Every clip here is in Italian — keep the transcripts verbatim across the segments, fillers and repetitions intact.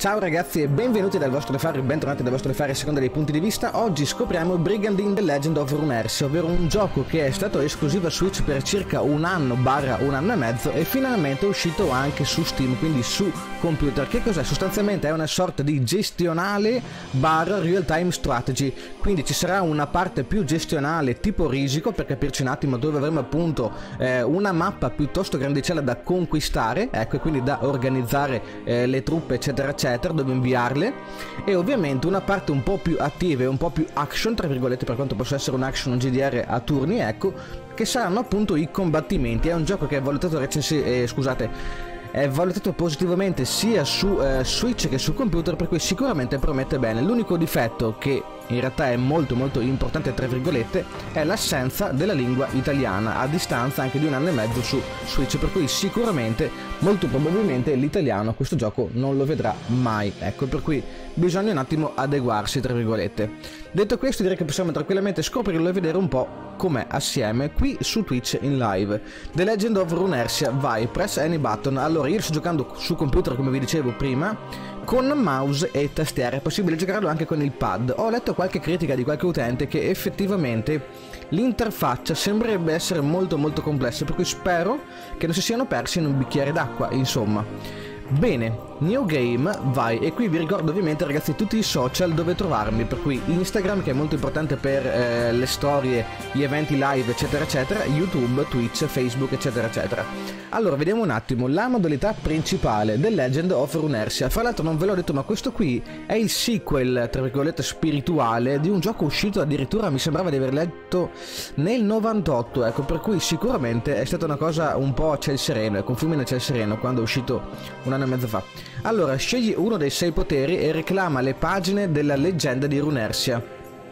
Ciao ragazzi e benvenuti dal vostro Defari, bentornati dal vostro Defari a seconda dei punti di vista. Oggi scopriamo Brigandine The Legend of Runetertia, ovvero un gioco che è stato esclusivo a Switch per circa un anno barra un anno e mezzo e finalmente è uscito anche su Steam, quindi su computer. Che cos'è? Sostanzialmente è una sorta di gestionale barra real time strategy, quindi ci sarà una parte più gestionale tipo risico, per capirci un attimo, dove avremo appunto eh, una mappa piuttosto grandicella da conquistare, ecco, e quindi da organizzare eh, le truppe eccetera eccetera, dove inviarle, e ovviamente una parte un po' più attiva e un po' più action, tra virgolette, per quanto possa essere un action, un G D R a turni, ecco, che saranno appunto i combattimenti. È un gioco che è valutato recensi- eh, scusate è valutato positivamente sia su eh, Switch che su computer, per cui sicuramente promette bene. L'unico difetto, che in realtà è molto molto importante tra virgolette, è l'assenza della lingua italiana, a distanza anche di un anno e mezzo su Switch, per cui sicuramente, molto probabilmente, l'italiano questo gioco non lo vedrà mai, ecco, per cui bisogna un attimo adeguarsi tra virgolette. Detto questo, direi che possiamo tranquillamente scoprirlo e vedere un po' com'è assieme qui su Twitch in live. The Legend of Runetertia, vai, press any button. Allora, io sto giocando su computer, come vi dicevo prima, con mouse e tastiera, è possibile giocarlo anche con il pad. Ho letto qualche critica di qualche utente che effettivamente l'interfaccia sembrerebbe essere molto molto complessa, per cui spero che non si siano persi in un bicchiere d'acqua, insomma. Bene, new game, vai, e qui vi ricordo ovviamente ragazzi tutti i social dove trovarmi, per cui Instagram, che è molto importante per eh, le storie, gli eventi live eccetera eccetera, YouTube, Twitch, Facebook eccetera eccetera. Allora vediamo un attimo la modalità principale del Legend of Runetertia. Fra l'altro non ve l'ho detto, ma questo qui è il sequel tra virgolette spirituale di un gioco uscito addirittura, mi sembrava di aver letto, nel novantotto, ecco, per cui sicuramente è stata una cosa un po' a ciel sereno, ecco, un fulmine a ciel sereno quando è uscito un anno e mezzo fa. Allora, scegli uno dei sei poteri e reclama le pagine della leggenda di Runetertia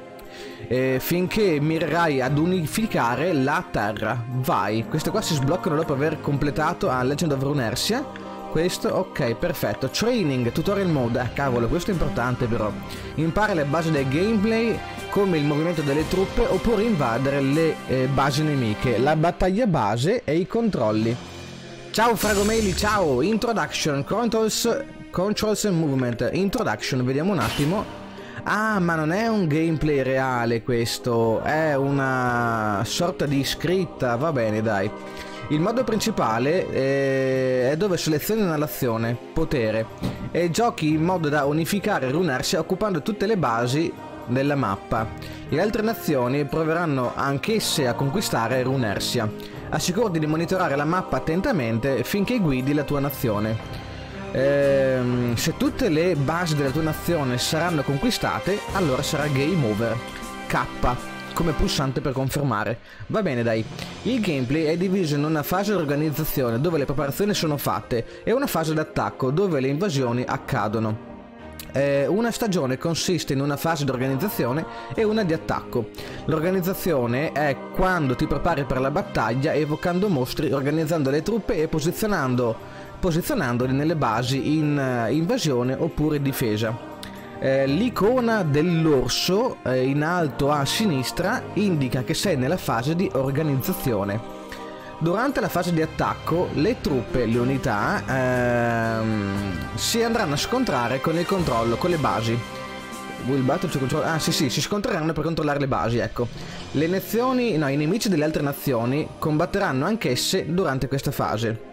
eh, finché mirerai ad unificare la terra. Vai, queste qua si sbloccano dopo aver completato a Legend of Runetertia. Questo, ok, perfetto. Training, tutorial mode, eh, cavolo, questo è importante però. Impara le basi del gameplay, come il movimento delle truppe, oppure invadere le eh, basi nemiche, la battaglia base e i controlli. Ciao Fragomeli, ciao. Introduction, controls, controls and movement. Introduction, vediamo un attimo. Ah, ma non è un gameplay reale questo, è una sorta di scritta, va bene dai. Il modo principale eh, è dove selezioni una nazione, potere, e giochi in modo da unificare Runetertia occupando tutte le basi della mappa. Le altre nazioni proveranno anch'esse a conquistare Runetertia. Assicurati di monitorare la mappa attentamente finché guidi la tua nazione. Ehm, se tutte le basi della tua nazione saranno conquistate, allora sarà game over. K come pulsante per confermare. Va bene dai. Il gameplay è diviso in una fase di organizzazione dove le preparazioni sono fatte e una fase d'attacco dove le invasioni accadono. Eh, una stagione consiste in una fase di organizzazione e una di attacco. L'organizzazione è quando ti prepari per la battaglia evocando mostri, organizzando le truppe e posizionando, posizionandoli nelle basi in uh, invasione oppure difesa. Eh, l'icona dell'orso eh, in alto a sinistra indica che sei nella fase di organizzazione. Durante la fase di attacco, le truppe, le unità, ehm, si andranno a scontrare con il controllo, con le basi. Will battle to control... Ah sì sì, si scontreranno per controllare le basi, ecco. Le nazioni, no, i nemici delle altre nazioni combatteranno anch'esse durante questa fase.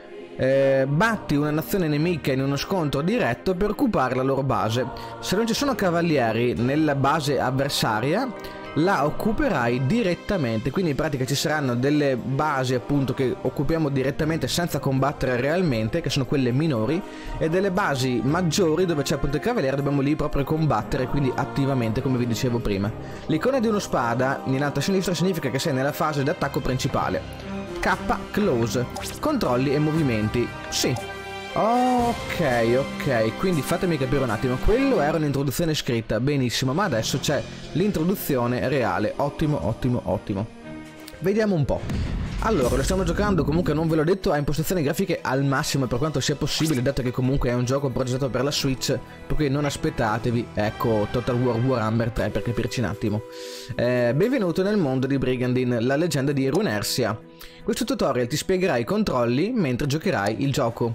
Eh, batti una nazione nemica in uno scontro diretto per occupare la loro base. Se non ci sono cavalieri nella base avversaria, la occuperai direttamente, quindi in pratica ci saranno delle basi appunto che occupiamo direttamente senza combattere realmente, che sono quelle minori, e delle basi maggiori dove c'è appunto il cavaliere, dobbiamo lì proprio combattere, quindi attivamente, come vi dicevo prima. L'icona di uno spada in alto a sinistra significa che sei nella fase di attacco principale. K close, controlli e movimenti, sì. Ok, ok, quindi fatemi capire un attimo, quello era un'introduzione scritta, benissimo, ma adesso c'è l'introduzione reale, ottimo, ottimo, ottimo. Vediamo un po'. Allora, lo stiamo giocando, comunque non ve l'ho detto, a impostazioni grafiche al massimo per quanto sia possibile, dato che comunque è un gioco progettato per la Switch, per cui non aspettatevi, ecco, Total War Warhammer tre per capirci un attimo. Eh, benvenuto nel mondo di Brigandine, la leggenda di Runetertia. Questo tutorial ti spiegherà i controlli mentre giocherai il gioco.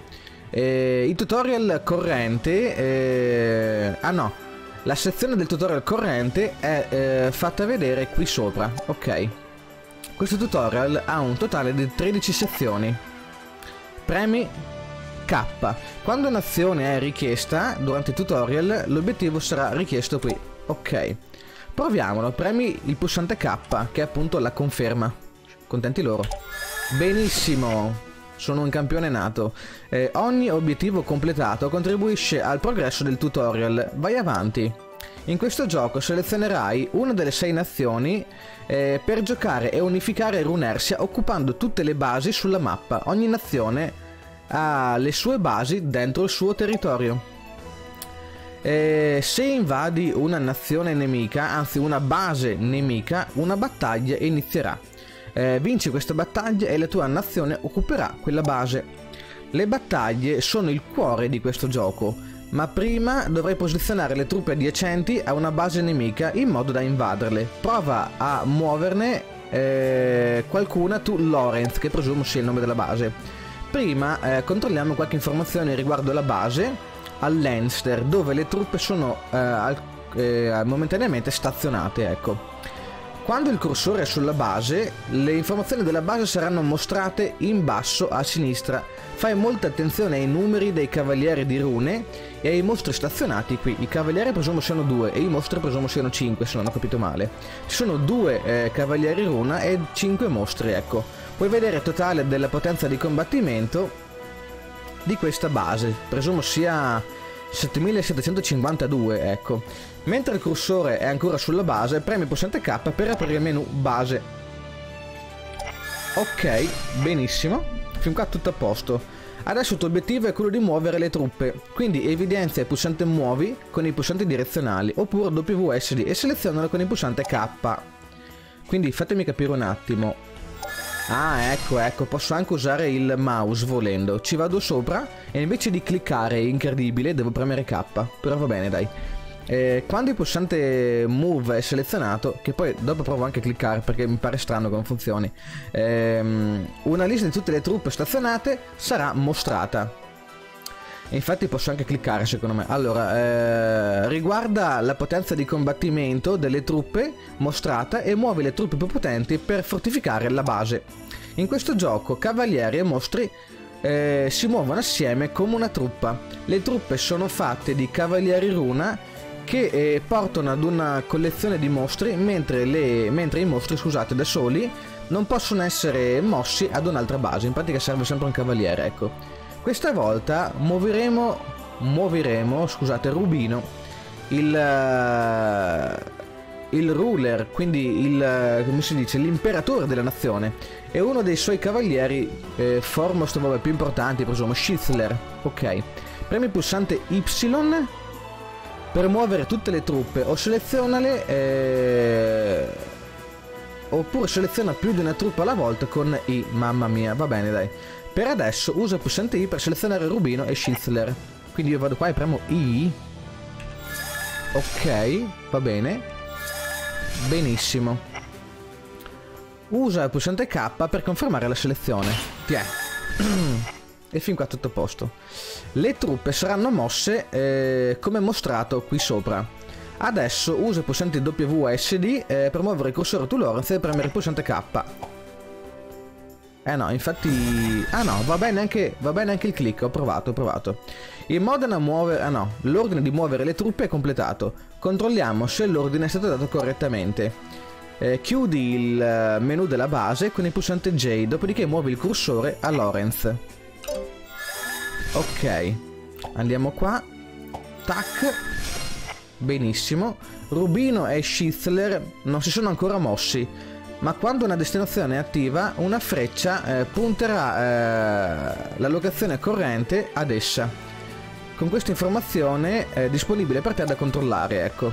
Eh, il tutorial corrente... Eh, ah no, la sezione del tutorial corrente è eh, fatta vedere qui sopra, ok. Questo tutorial ha un totale di tredici sezioni. Premi K. Quando un'azione è richiesta durante il tutorial, l'obiettivo sarà richiesto qui, ok. Proviamolo, premi il pulsante K, che è appunto la conferma. Contenti loro. Benissimo, sono un campione nato. Eh, ogni obiettivo completato contribuisce al progresso del tutorial. Vai avanti. In questo gioco selezionerai una delle sei nazioni eh, per giocare e unificare Runersia occupando tutte le basi sulla mappa. Ogni nazione ha le sue basi dentro il suo territorio. Eh, se invadi una nazione nemica, anzi una base nemica, una battaglia inizierà. Eh, vinci questa battaglia e la tua nazione occuperà quella base. Le battaglie sono il cuore di questo gioco, ma prima dovrai posizionare le truppe adiacenti a una base nemica in modo da invaderle. Prova a muoverne eh, qualcuna tu, Lorenz, che presumo sia il nome della base. Prima eh, controlliamo qualche informazione riguardo la base al Leinster, dove le truppe sono eh, al, eh, momentaneamente stazionate, ecco. Quando il cursore è sulla base, le informazioni della base saranno mostrate in basso a sinistra. Fai molta attenzione ai numeri dei cavalieri di rune e ai mostri stazionati qui. I cavalieri presumo siano due e i mostri presumo siano cinque, se non ho capito male. Ci sono due eh, cavalieri runa e cinque mostri, ecco. Puoi vedere il totale della potenza di combattimento di questa base, presumo sia settemilasettecentocinquantadue, ecco. Mentre il cursore è ancora sulla base, premi il pulsante K per aprire il menu base. Ok, benissimo, fin qua tutto a posto. Adesso il tuo obiettivo è quello di muovere le truppe, quindi evidenzia il pulsante muovi con i pulsanti direzionali oppure W S D e selezionalo con il pulsante K. Quindi fatemi capire un attimo. Ah, ecco, ecco, posso anche usare il mouse volendo. Ci vado sopra e invece di cliccare, incredibile, devo premere K. Però va bene, dai. Eh, quando il pulsante Move è selezionato, che poi dopo provo anche a cliccare perché mi pare strano che non funzioni, ehm, una lista di tutte le truppe stazionate sarà mostrata. E infatti posso anche cliccare, secondo me. Allora, eh, riguarda la potenza di combattimento delle truppe mostrata e muovi le truppe più potenti per fortificare la base. In questo gioco cavalieri e mostri eh, si muovono assieme come una truppa. Le truppe sono fatte di cavalieri runa che eh, portano ad una collezione di mostri, mentre, le, mentre i mostri, scusate, da soli non possono essere mossi ad un'altra base. In pratica serve sempre un cavaliere, ecco. Questa volta muoveremo, muoveremo, scusate, Rubino, il, uh, il ruler, quindi il, come si dice, l'imperatore della nazione, e uno dei suoi cavalieri, eh, foremost, vabbè, più importanti, presumo, Schizler. Ok, premi il pulsante Y per muovere tutte le truppe, o selezionale, eh, oppure seleziona più di una truppa alla volta con I. Mamma mia, va bene, dai. Per adesso uso il pulsante I per selezionare Rubino e Schizler. Quindi io vado qua e premo I. Ok, va bene. Benissimo. Usa il pulsante K per confermare la selezione. Tiè. E fin qua tutto a posto. Le truppe saranno mosse eh, come mostrato qui sopra. Adesso usa il pulsante W S D eh, per muovere il cursore to Lorenz e premere il pulsante K. Eh no, infatti... Ah no, va bene anche, va bene anche il click, ho provato, ho provato. Il modo da muovere... Ah no, l'ordine di muovere le truppe è completato. Controlliamo se l'ordine è stato dato correttamente. Eh, chiudi il menu della base con il pulsante J, dopodiché muovi il cursore a Lorenz. Ok, andiamo qua. Tac. Benissimo. Rubino e Schizler non si sono ancora mossi, ma quando una destinazione è attiva, una freccia eh, punterà eh, la locazione corrente ad essa. Con questa informazione è disponibile per te da controllare, ecco.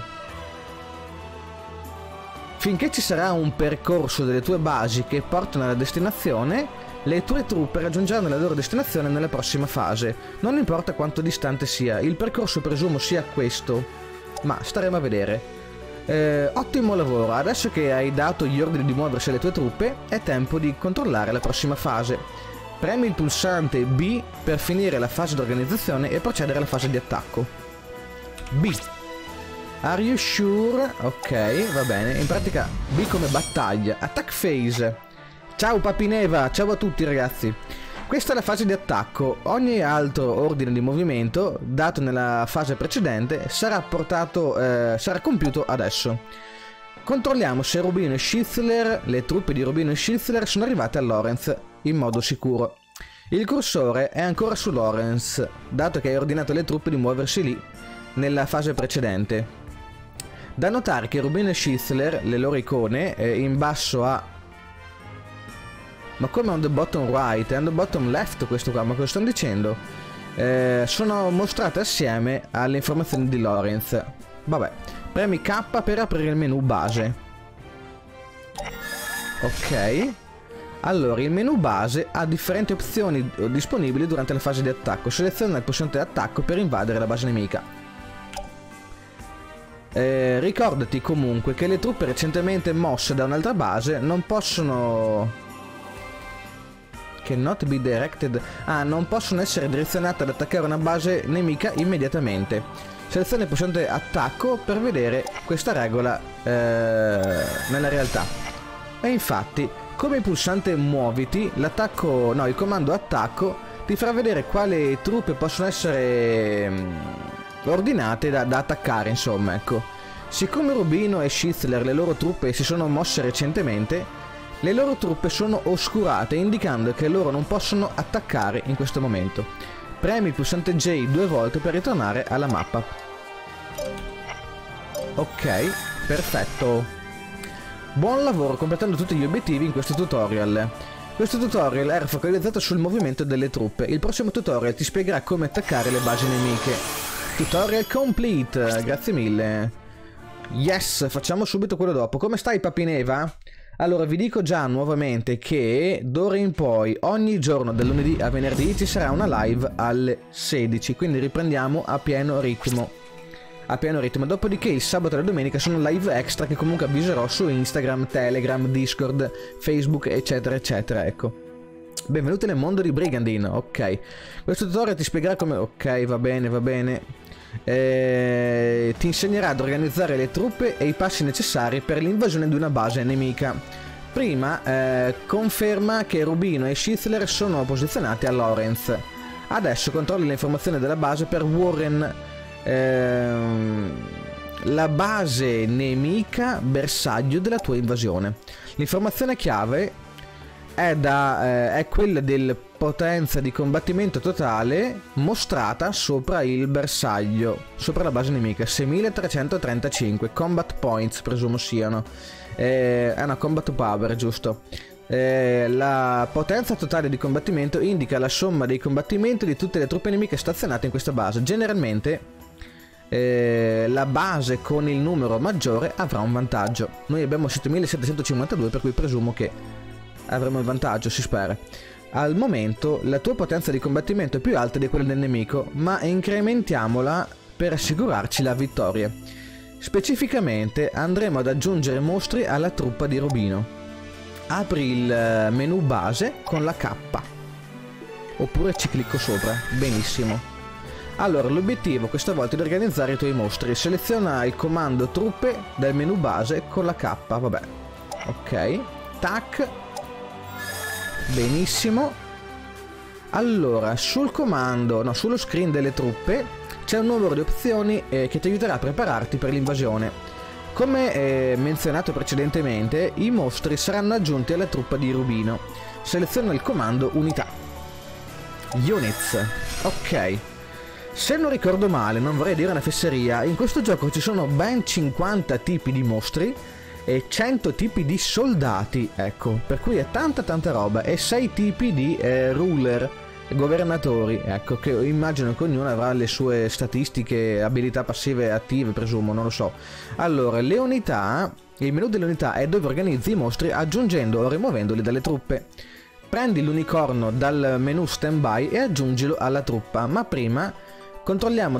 Finché ci sarà un percorso delle tue basi che portano alla destinazione, le tue truppe raggiungeranno la loro destinazione nella prossima fase. Non importa quanto distante sia, il percorso presumo sia questo, ma staremo a vedere. Eh, ottimo lavoro, adesso che hai dato gli ordini di muoversi alle tue truppe è tempo di controllare la prossima fase. Premi il pulsante B per finire la fase di organizzazione e procedere alla fase di attacco. B. Are you sure? Ok, va bene. In pratica B come battaglia. Attack phase. Ciao Papineva, ciao a tutti ragazzi. Questa è la fase di attacco. Ogni altro ordine di movimento dato nella fase precedente sarà portato, eh, sarà compiuto adesso. Controlliamo se Rubino e Schizler, le truppe di Rubino e Schizler sono arrivate a Lorenz in modo sicuro. Il cursore è ancora su Lorenz, dato che hai ordinato alle truppe di muoversi lì nella fase precedente. Da notare che Rubino e Schizler, le loro icone, eh, in basso a... Ma come on the bottom right? È on the bottom left questo qua, ma cosa stanno dicendo? Eh, sono mostrate assieme alle informazioni di Lorenz. Vabbè, premi K per aprire il menu base. Ok. Allora, il menu base ha differenti opzioni disponibili durante la fase di attacco. Seleziona il pulsante d'attacco per invadere la base nemica. Eh, ricordati comunque che le truppe recentemente mosse da un'altra base non possono... Che not be directed... Ah, non possono essere direzionate ad attaccare una base nemica immediatamente. Seleziona il pulsante attacco per vedere questa regola eh, nella realtà. E infatti, come il pulsante muoviti, l'attacco... No, il comando attacco ti farà vedere quali truppe possono essere... ordinate da, da attaccare, insomma, ecco. Siccome Rubino e Schizler, le loro truppe, si sono mosse recentemente, le loro truppe sono oscurate, indicando che loro non possono attaccare in questo momento. Premi il pulsante J due volte per ritornare alla mappa. Ok, perfetto. Buon lavoro completando tutti gli obiettivi in questo tutorial. Questo tutorial era focalizzato sul movimento delle truppe. Il prossimo tutorial ti spiegherà come attaccare le basi nemiche. Tutorial complete, grazie mille. Yes, facciamo subito quello dopo. Come stai Papineva? Allora vi dico già nuovamente che d'ora in poi ogni giorno dal lunedì a venerdì ci sarà una live alle sedici, quindi riprendiamo a pieno ritmo. A pieno ritmo. Dopodiché il sabato e la domenica sono live extra che comunque avviserò su Instagram, Telegram, Discord, Facebook eccetera eccetera, ecco. Benvenuti nel mondo di Brigandine, ok. Questo tutorial ti spiegherà come... Ok, va bene, va bene. Eh, ti insegnerà ad organizzare le truppe e i passi necessari per l'invasione di una base nemica. Prima eh, conferma che Rubino e Schizler sono posizionati a Lorenz. Adesso controlli le informazioni della base per Warren, ehm, la base nemica bersaglio della tua invasione. L'informazione chiave è, da, eh, è quella del potenza di combattimento totale mostrata sopra il bersaglio, sopra la base nemica, seimilatrecentotrentacinque combat points presumo siano, eh, è una combat power, giusto? Eh, la potenza totale di combattimento indica la somma dei combattimenti di tutte le truppe nemiche stazionate in questa base. Generalmente eh, la base con il numero maggiore avrà un vantaggio. Noi abbiamo settemilasettecentocinquantadue, per cui presumo che avremo il vantaggio, si spera. Al momento la tua potenza di combattimento è più alta di quella del nemico, ma incrementiamola per assicurarci la vittoria. Specificamente andremo ad aggiungere mostri alla truppa di Rubino. Apri il menu base con la K, oppure ci clicco sopra. Benissimo. Allora l'obiettivo questa volta è di organizzare i tuoi mostri. Seleziona il comando truppe dal menu base con la K, vabbè. Ok, tac. Benissimo. Allora sul comando, no, sullo screen delle truppe c'è un numero di opzioni eh, che ti aiuterà a prepararti per l'invasione. Come eh, menzionato precedentemente, i mostri saranno aggiunti alla truppa di Rubino. Seleziona il comando unità. Units. Ok. Se non ricordo male, non vorrei dire una fesseria, in questo gioco ci sono ben cinquanta tipi di mostri e cento tipi di soldati, ecco, per cui è tanta tanta roba, e sei tipi di eh, ruler, governatori, ecco, che immagino che ognuno avrà le sue statistiche, abilità passive e attive, presumo, non lo so. Allora, le unità, il menu delle unità è dove organizzi i mostri aggiungendo o rimuovendoli dalle truppe. Prendi l'unicorno dal menu standby e aggiungilo alla truppa, ma prima controlliamo da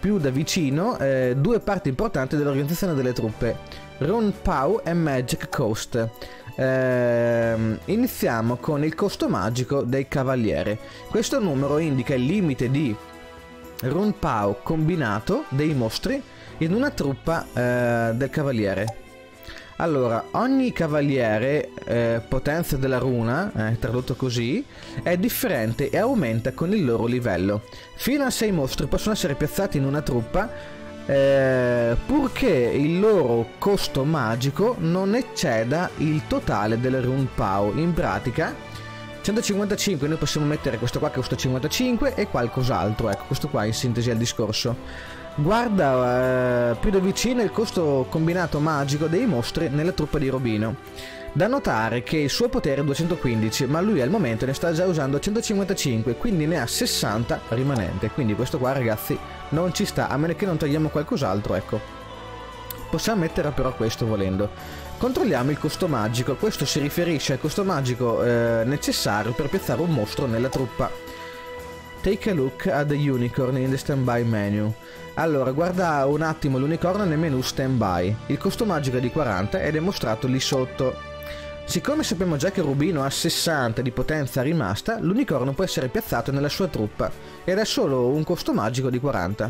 più da vicino eh, due parti importanti dell'organizzazione delle truppe, Run Pao e Magic Coast. Eh, iniziamo con il costo magico dei cavalieri. Questo numero indica il limite di Run Pao combinato dei mostri in una truppa eh, del cavaliere. Allora, ogni cavaliere eh, potenza della runa, eh, tradotto così, è differente e aumenta con il loro livello. Fino a sei mostri possono essere piazzati in una truppa eh, purché il loro costo magico non ecceda il totale del Run Pao. In pratica centocinquantacinque, noi possiamo mettere questo qua che costa cinquantacinque e qualcos'altro, ecco, questo qua in sintesi è il discorso. Guarda eh, più da vicino il costo combinato magico dei mostri nella truppa di Rubino. Da notare che il suo potere è duecentoquindici, ma lui al momento ne sta già usando centocinquantacinque, quindi ne ha sessanta rimanente. Quindi questo qua, ragazzi, non ci sta, a meno che non togliamo qualcos'altro, ecco. Possiamo mettere però questo volendo. Controlliamo il costo magico. Questo si riferisce al costo magico eh, necessario per piazzare un mostro nella truppa. Take a look at the unicorn in the standby menu. Allora, guarda un attimo l'unicorno nel menu standby. Il costo magico è di quaranta ed è mostrato lì sotto. Siccome sappiamo già che Rubino ha sessanta di potenza rimasta, l'unicorno può essere piazzato nella sua truppa ed è solo un costo magico di quaranta.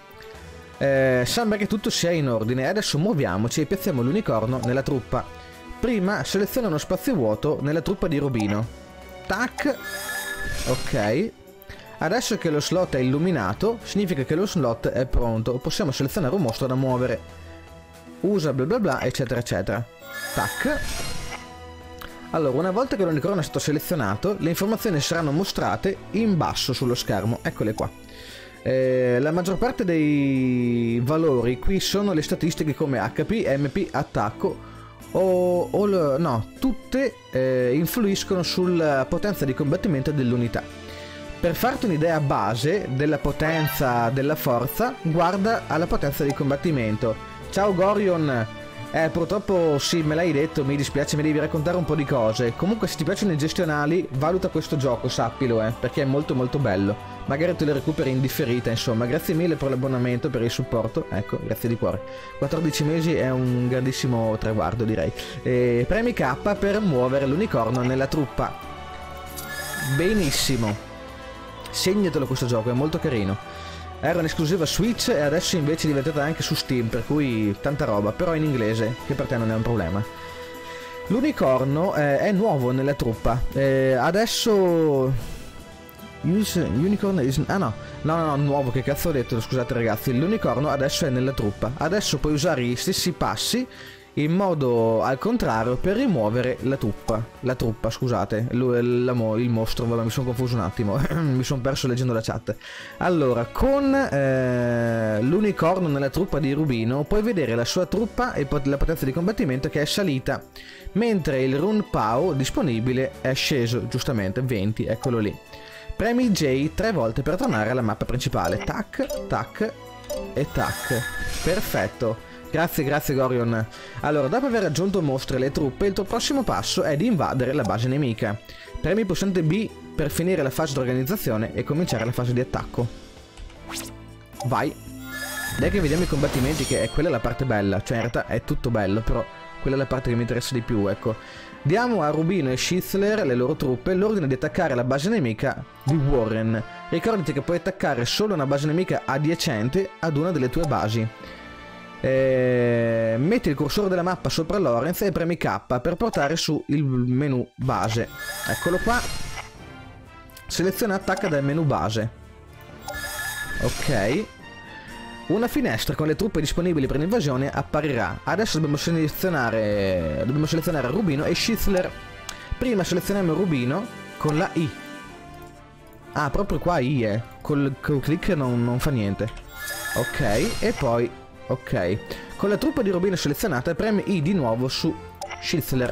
Eh, sembra che tutto sia in ordine. Adesso muoviamoci e piazziamo l'unicorno nella truppa. Prima seleziona uno spazio vuoto nella truppa di Rubino. Tac. Ok. Adesso che lo slot è illuminato, significa che lo slot è pronto. Possiamo selezionare un mostro da muovere. Usa bla bla bla, eccetera eccetera. Tac. Allora, una volta che l'unicorno è stato selezionato, le informazioni saranno mostrate in basso sullo schermo. Eccole qua. Eh, la maggior parte dei valori qui sono le statistiche come H P, M P, attacco o, o no, tutte eh, influiscono sulla potenza di combattimento dell'unità. Per farti un'idea base della potenza della forza, guarda alla potenza di combattimento. Ciao Gorion, eh purtroppo sì, me l'hai detto, mi dispiace, mi devi raccontare un po' di cose. Comunque se ti piacciono i gestionali, valuta questo gioco, sappilo, eh, perché è molto molto bello. Magari te lo recuperi in differita, insomma. Grazie mille per l'abbonamento, per il supporto, ecco, grazie di cuore. quattordici mesi è un grandissimo traguardo, direi. E premi K per muovere l'unicorno nella truppa. Benissimo. Segnatelo questo gioco, è molto carino. Era un'esclusiva Switch e adesso invece è diventata anche su Steam, per cui tanta roba, però in inglese, che per te non è un problema. L'unicorno eh, è nuovo nella truppa. Eh, adesso... Use unicorn is... Ah no, no, no, no, nuovo, che cazzo ho detto, scusate ragazzi. L'unicorno adesso è nella truppa. Adesso puoi usare gli stessi passi in modo al contrario per rimuovere la truppa. La truppa, scusate, il, il mostro, vabbè, mi sono confuso un attimo, mi sono perso leggendo la chat. Allora, con eh, l'unicorno nella truppa di Rubino puoi vedere la sua truppa e la potenza di combattimento che è salita, mentre il Run Pao disponibile è sceso, giustamente, venti, eccolo lì. Premi J tre volte per tornare alla mappa principale. Tac, tac e tac. Perfetto. Grazie, grazie Gorion. Allora, dopo aver raggiunto mostri e le truppe, il tuo prossimo passo è di invadere la base nemica. Premi il pulsante B per finire la fase di organizzazione e cominciare la fase di attacco. Vai. Dai che vediamo i combattimenti, che è quella la parte bella. Cioè in realtà è tutto bello, però quella è la parte che mi interessa di più, ecco. Diamo a Rubino e Schizler, le loro truppe, l'ordine di attaccare la base nemica di Warren. Ricordati che puoi attaccare solo una base nemica adiacente ad una delle tue basi. Eh, metti il cursore della mappa sopra Lorenz e premi K per portare su il menu base. Eccolo qua. Seleziona attacca dal menu base. Ok. Una finestra con le truppe disponibili per l'invasione apparirà. Adesso dobbiamo selezionare dobbiamo selezionare Rubino e Schizler. Prima selezioniamo Rubino con la I. Ah, proprio qua I, eh. Col, col click non, non fa niente. Ok, e poi ok. Con la truppa di Rubino selezionata premi I di nuovo su Schizler.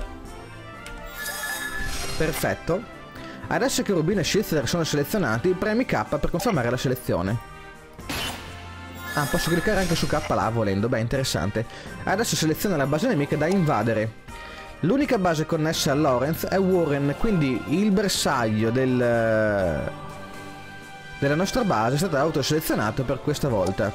Perfetto. Adesso che Rubino e Schizler sono selezionati, premi K per confermare la selezione. Ah, posso cliccare anche su K là volendo, beh, interessante. Adesso seleziona la base nemica da invadere. L'unica base connessa a Lorenz è Warren, quindi il bersaglio del, della nostra base è stato autoselezionato per questa volta.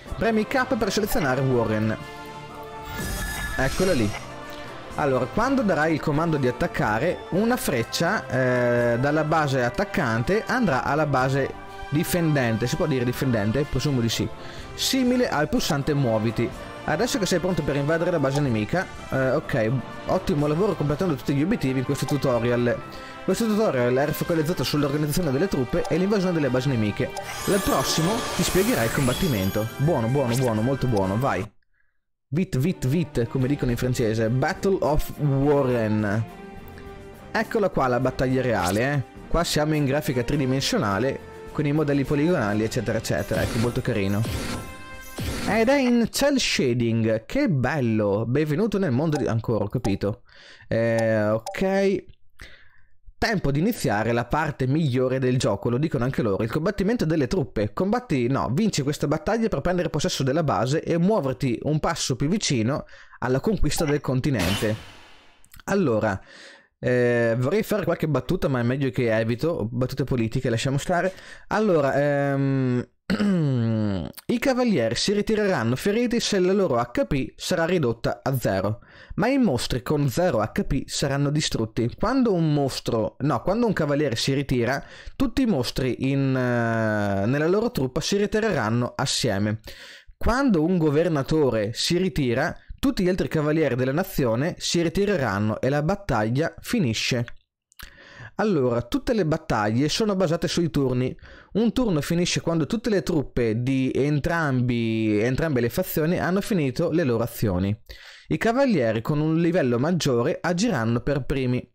Premi K per selezionare Warren. Eccola lì. Allora, quando darai il comando di attaccare, una freccia eh, dalla base attaccante andrà alla base difendente. Si può dire difendente? Presumo di sì. Simile al pulsante muoviti. Adesso che sei pronto per invadere la base nemica, eh, ok, ottimo lavoro completando tutti gli obiettivi in questo tutorial. Questo tutorial è focalizzato sull'organizzazione delle truppe e l'invasione delle basi nemiche. Nel prossimo ti spiegherai il combattimento. Buono, buono, buono, molto buono, vai. Vite, vite, vite, come dicono in francese. Battle of Warren. Eccola qua la battaglia reale, eh. Qua siamo in grafica tridimensionale, con i modelli poligonali, eccetera, eccetera. Ecco, molto carino. Ed è in cel shading. Che bello. Benvenuto nel mondo di... Ancora, ho capito. Eh, ok. Tempo di iniziare la parte migliore del gioco, lo dicono anche loro, il combattimento delle truppe. Combatti, no, vinci questa battaglia per prendere possesso della base e muoverti un passo più vicino alla conquista del continente. Allora, eh, vorrei fare qualche battuta, ma è meglio che evito, battute politiche, lasciamo stare. Allora, ehm... i cavalieri si ritireranno feriti se la loro H P sarà ridotta a zero, ma i mostri con zero H P saranno distrutti. Quando un mostro, no, quando un cavaliere si ritira, tutti i mostri in, uh, nella loro truppa si ritireranno assieme. Quando un governatore si ritira, tutti gli altri cavalieri della nazione si ritireranno e la battaglia finisce. Allora, tutte le battaglie sono basate sui turni. Un turno finisce quando tutte le truppe di entrambi, entrambe le fazioni hanno finito le loro azioni. I cavalieri con un livello maggiore agiranno per primi.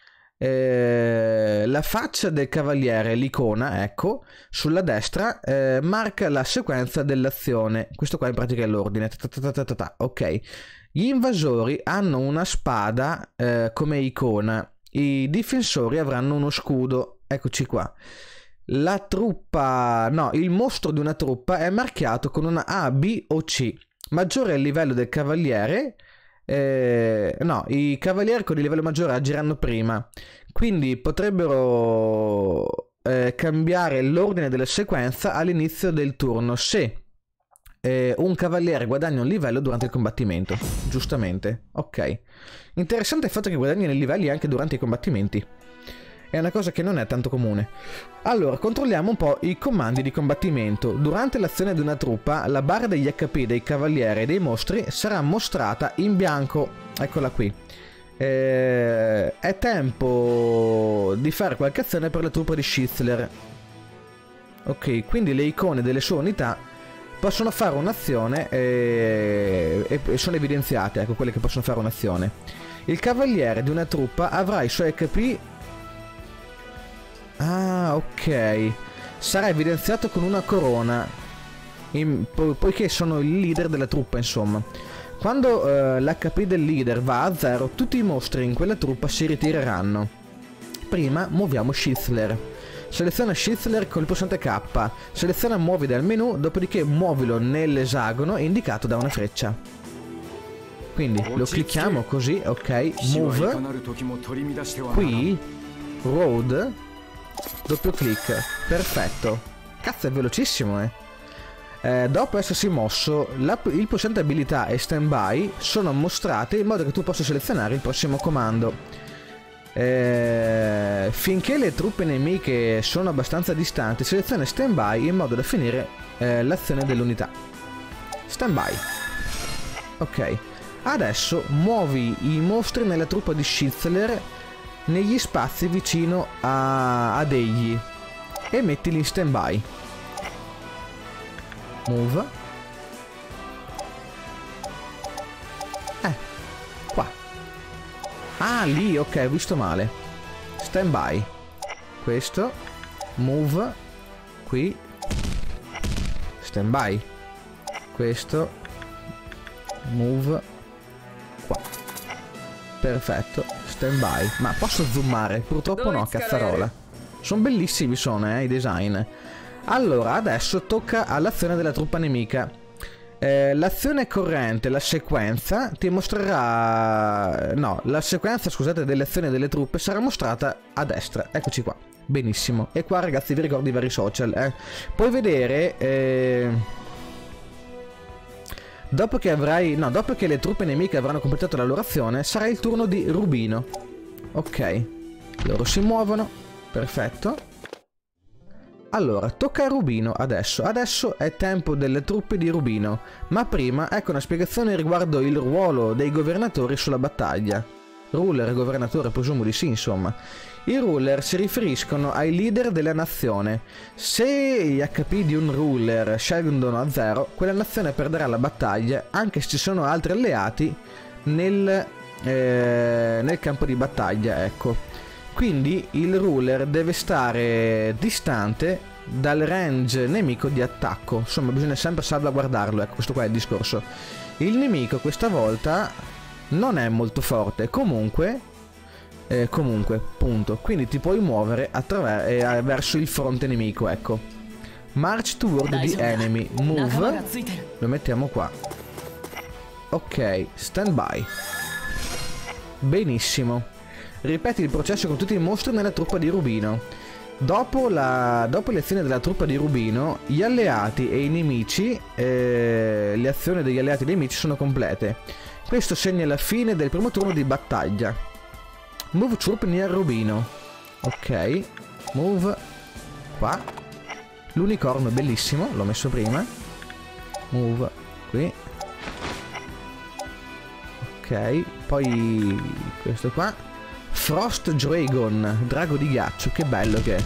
Eh, la faccia del cavaliere, l'icona, ecco, sulla destra, eh, marca la sequenza dell'azione. Questo qua in pratica è l'ordine. Ok. Gli invasori hanno una spada eh, come icona. I difensori avranno uno scudo, eccoci qua. La truppa, no, il mostro di una truppa è marchiato con una A, B o C. Maggiore è il livello del cavaliere, eh, no, i cavalieri con il livello maggiore agiranno prima, quindi potrebbero eh, cambiare l'ordine della sequenza all'inizio del turno se eh, un cavaliere guadagna un livello durante il combattimento, giustamente, ok. Interessante il fatto che guadagnino i livelli anche durante i combattimenti. È una cosa che non è tanto comune. Allora, controlliamo un po' i comandi di combattimento. Durante l'azione di una truppa, la barra degli H P dei cavalieri e dei mostri sarà mostrata in bianco. Eccola qui. Eh, è tempo di fare qualche azione per la truppa di Schizler. Ok, quindi le icone delle sue unità possono fare un'azione e, e sono evidenziate, ecco, quelle che possono fare un'azione. Il cavaliere di una truppa avrà i suoi H P... Ah, ok. Sarà evidenziato con una corona, in, po poiché sono il leader della truppa, insomma. Quando uh, l'H P del leader va a zero, tutti i mostri in quella truppa si ritireranno. Prima muoviamo Schizler. Seleziona Schizler con il pulsante K, seleziona muovi dal menu, dopodiché muovilo nell'esagono indicato da una freccia. Quindi lo clicchiamo così, ok, move, qui, road, doppio clic, perfetto. Cazzo, è velocissimo, eh. Eh, dopo essersi mosso, la, il pulsante abilità e standby sono mostrati in modo che tu possa selezionare il prossimo comando. Eh, finché le truppe nemiche sono abbastanza distanti, seleziona standby in modo da finire eh, l'azione dell'unità. Standby. Ok. Adesso muovi i mostri nella truppa di Schizler negli spazi vicino a, ad egli e mettili in standby. Move. Eh, qua. Ah, lì, ok, ho visto male. Standby. Questo. Move. Qui. Standby. Questo. Move. Qua. Perfetto. Standby. Ma posso zoomare? Purtroppo no, cazzarola. Sono bellissimi, sono, eh, i design. Allora, adesso tocca all'azione della truppa nemica. Eh, l'azione corrente, la sequenza, ti mostrerà... No, la sequenza, scusate, delle azioni delle truppe sarà mostrata a destra. Eccoci qua. Benissimo. E qua, ragazzi, vi ricordo i vari social. Eh. Puoi vedere... Eh... Dopo che avrai... no, dopo che le truppe nemiche avranno completato la loro azione, sarà il turno di Rubino. Ok. Loro si muovono. Perfetto. Allora, tocca a Rubino adesso. Adesso è tempo delle truppe di Rubino. Ma prima, ecco una spiegazione riguardo il ruolo dei governatori sulla battaglia. Ruler e governatore, presumo di sì, insomma. I ruler si riferiscono ai leader della nazione. Se gli H P di un ruler scendono a zero, quella nazione perderà la battaglia anche se ci sono altri alleati nel, eh, nel campo di battaglia, ecco. Quindi il ruler deve stare distante dal range nemico di attacco. Insomma, bisogna sempre salvaguardarlo, ecco, questo qua è il discorso. Il nemico questa volta non è molto forte, comunque... Eh, comunque, punto. Quindi ti puoi muovere attraverso eh, verso il fronte nemico, ecco. March toward the enemy. Move. Lo mettiamo qua. Ok, stand by. Benissimo. Ripeti il processo con tutti i mostri nella truppa di Rubino. Dopo, la, dopo le azioni della truppa di Rubino, gli alleati e i nemici, eh, le azioni degli alleati e dei nemici sono complete. Questo segna la fine del primo turno di battaglia. Move troop near Rubino. Ok. Move qua. L'unicorno è bellissimo, l'ho messo prima. Move qui. Ok. Poi questo qua. Frost Dragon, drago di ghiaccio, che bello che è.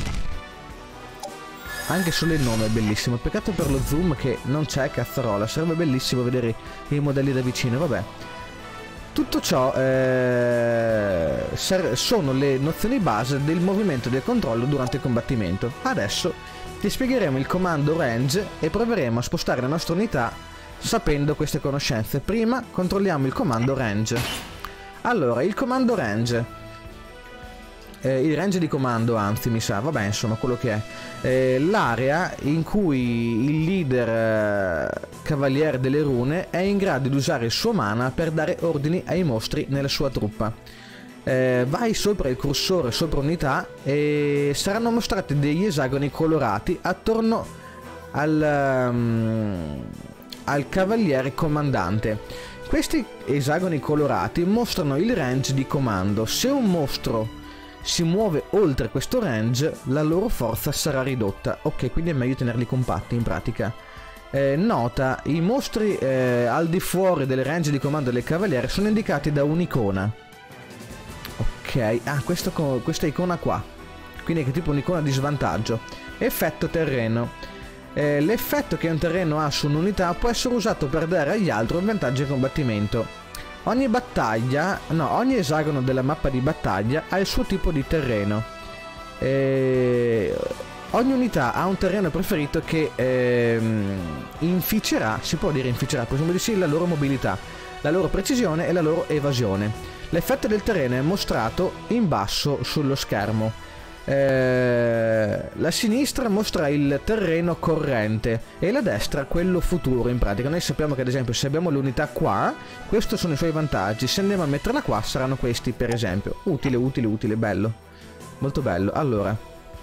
Anche solo il nome è bellissimo. Peccato per lo zoom che non c'è, cazzarola. Sarebbe bellissimo vedere i modelli da vicino, vabbè. Tutto ciò eh, sono le nozioni base del movimento e del controllo durante il combattimento. Adesso ti spiegheremo il comando range e proveremo a spostare la nostra unità sapendo queste conoscenze. Prima controlliamo il comando range. Allora, il comando range, eh, il range di comando anzi mi sa, vabbè insomma quello che è, eh, l'area in cui il leader eh, cavaliere delle rune è in grado di usare il suo mana per dare ordini ai mostri nella sua truppa. Eh, vai sopra il cursore, sopra unità, e saranno mostrati degli esagoni colorati attorno al, um, al cavaliere comandante. Questi esagoni colorati mostrano il range di comando. Se un mostro si muove oltre questo range, la loro forza sarà ridotta. Ok, quindi è meglio tenerli compatti in pratica. Eh, nota, i mostri eh, al di fuori del range di comando del cavaliere sono indicati da un'icona. Ok, ah, questo, questa icona qua. Quindi è tipo un'icona di svantaggio. Effetto terreno. Eh, l'effetto che un terreno ha su un'unità può essere usato per dare agli altri un vantaggio in combattimento. Ogni battaglia, no, ogni esagono della mappa di battaglia ha il suo tipo di terreno. Eh, ogni unità ha un terreno preferito che ehm, inficerà, si può dire inficerà, presumo di sì, la loro mobilità, la loro precisione e la loro evasione. L'effetto del terreno è mostrato in basso sullo schermo. Eh, la sinistra mostra il terreno corrente e la destra quello futuro. In pratica noi sappiamo che ad esempio se abbiamo l'unità qua, questi sono i suoi vantaggi. Se andiamo a metterla qua saranno questi, per esempio. Utile, utile, utile, bello, molto bello. Allora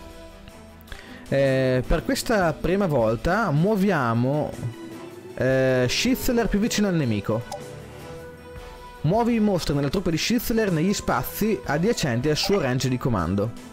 eh, per questa prima volta muoviamo eh, Schizler più vicino al nemico. Muovi i mostri nella truppa di Schizler negli spazi adiacenti al suo range di comando.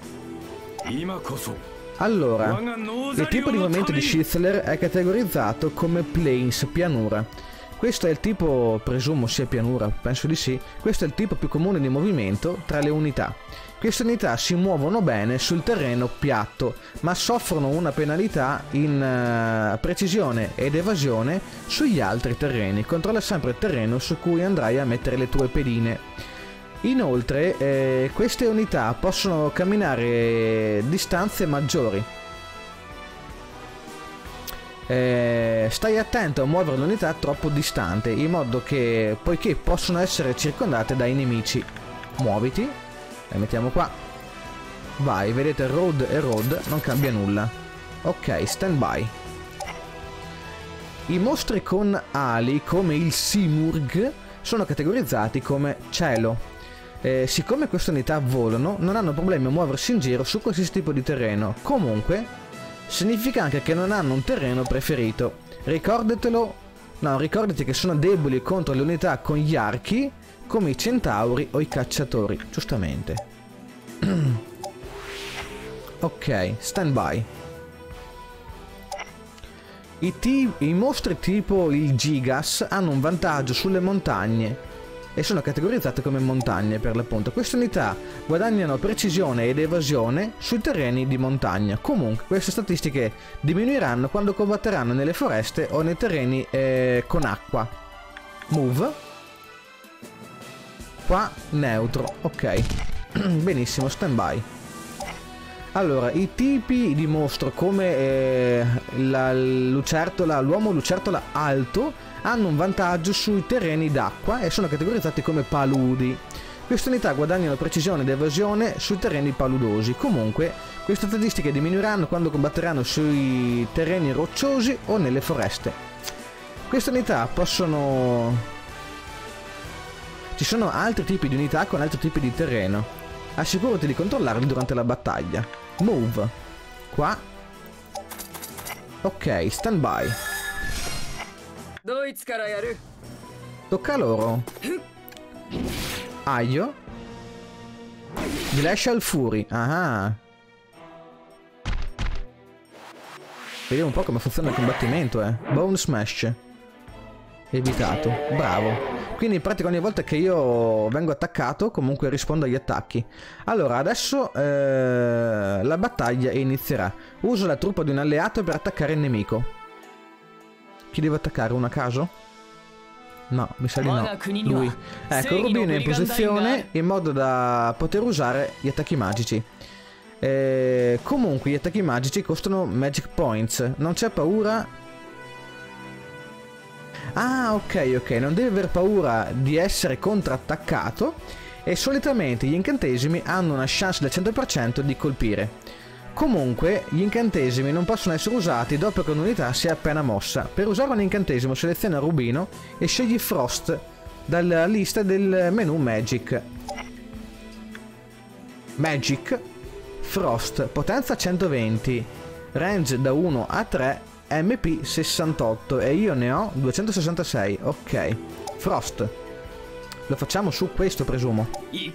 Allora, il tipo di movimento di Schizler è categorizzato come Plains, pianura. Questo è il tipo, presumo sia pianura, penso di sì. Questo è il tipo più comune di movimento tra le unità. Queste unità si muovono bene sul terreno piatto, ma soffrono una penalità in uh, precisione ed evasione sugli altri terreni. Controlla sempre il terreno su cui andrai a mettere le tue pedine. Inoltre eh, queste unità possono camminare distanze maggiori. Eh, stai attento a muovere l'unità troppo distante, in modo che, poiché possono essere circondate dai nemici. Muoviti, le mettiamo qua. Vai, vedete road e road, non cambia nulla. Ok, stand by. I mostri con ali, come il Simurgh, sono categorizzati come cielo. Eh, siccome queste unità volano, non hanno problemi a muoversi in giro su qualsiasi tipo di terreno. Comunque, significa anche che non hanno un terreno preferito. Ricordatelo No, ricordati che sono deboli contro le unità con gli archi, come i centauri o i cacciatori, giustamente. Ok, stand by. I, I mostri tipo il Gigas hanno un vantaggio sulle montagne e sono categorizzate come montagne per l'appunto. Queste unità guadagnano precisione ed evasione sui terreni di montagna. Comunque queste statistiche diminuiranno quando combatteranno nelle foreste o nei terreni eh, con acqua. Move. Qua neutro, ok. Benissimo, stand by. Allora, i tipi di mostro come eh, la lucertola, l'uomo lucertola alto hanno un vantaggio sui terreni d'acqua e sono categorizzati come paludi. Queste unità guadagnano precisione ed evasione sui terreni paludosi. Comunque, queste statistiche diminuiranno quando combatteranno sui terreni rocciosi o nelle foreste. Queste unità possono... Ci sono altri tipi di unità con altri tipi di terreno. Assicurati di controllarli durante la battaglia. Move. Qua. Ok, stand by. Tocca a loro. Aglio. Glacial Fury. Ah. Vediamo un po' come funziona il combattimento, eh. Bone Smash. Evitato. Bravo. Quindi in pratica ogni volta che io vengo attaccato comunque rispondo agli attacchi. Allora adesso eh, la battaglia inizierà. Uso la truppa di un alleato per attaccare il nemico. Chi deve attaccare? Uno a caso? No, mi sa di no. Lui. Ecco, Rubino è in posizione in modo da poter usare gli attacchi magici. Eh, comunque gli attacchi magici costano Magic Points. Non c'è paura... Ah, ok, ok, non deve aver paura di essere contrattaccato e solitamente gli incantesimi hanno una chance del cento per cento di colpire. Comunque, gli incantesimi non possono essere usati dopo che un'unità si è appena mossa. Per usare un incantesimo seleziona Rubino e scegli Frost dalla lista del menu Magic. Magic, Frost, potenza centoventi, range da uno a tre, M P sessantotto e io ne ho duecentosessantasei. Ok, Frost. Lo facciamo su questo, presumo.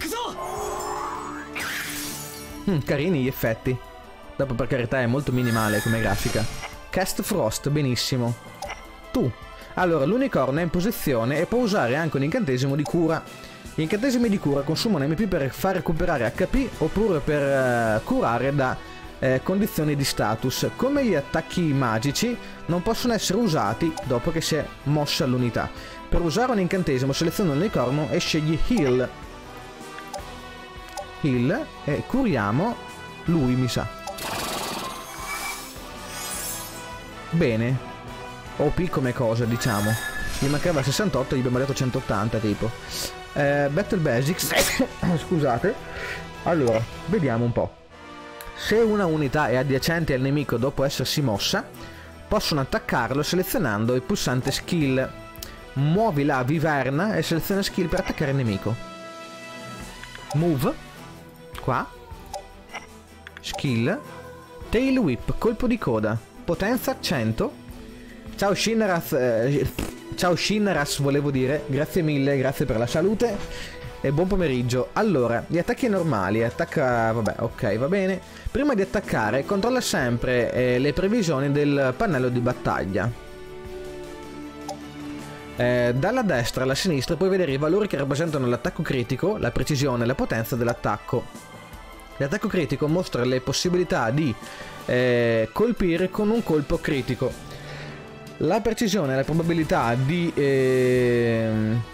Mm, carini gli effetti. Dopo, per carità, è molto minimale come grafica. Cast Frost, benissimo. Tu. Allora, l'unicorno è in posizione e può usare anche un incantesimo di cura. Gli incantesimi di cura consumano M P per far recuperare H P oppure per uh, curare da Eh, condizioni di status. Come gli attacchi magici non possono essere usati dopo che si è mossa l'unità. Per usare un incantesimo seleziona l'unicorno e scegli Heal. Heal e curiamo lui, mi sa. Bene. O P come cosa, diciamo. Gli mancava sessantotto, gli abbiamo dato centottanta tipo. Eh, Battle Basics. Scusate. Allora, vediamo un po'. Se una unità è adiacente al nemico dopo essersi mossa, possono attaccarlo selezionando il pulsante skill. Muovi la viverna e seleziona skill per attaccare il nemico. Move. Qua. Skill. Tail Whip, colpo di coda. Potenza cento. Ciao Shinrath. Eh, ciao Shinras volevo dire. Grazie mille, grazie per la salute. E buon pomeriggio. Allora, gli attacchi normali, attacca... vabbè, ok, va bene. Prima di attaccare, controlla sempre eh, le previsioni del pannello di battaglia. Eh, dalla destra alla sinistra puoi vedere i valori che rappresentano l'attacco critico, la precisione e la potenza dell'attacco. L'attacco critico mostra le possibilità di eh, colpire con un colpo critico. La precisione è la probabilità di... Eh,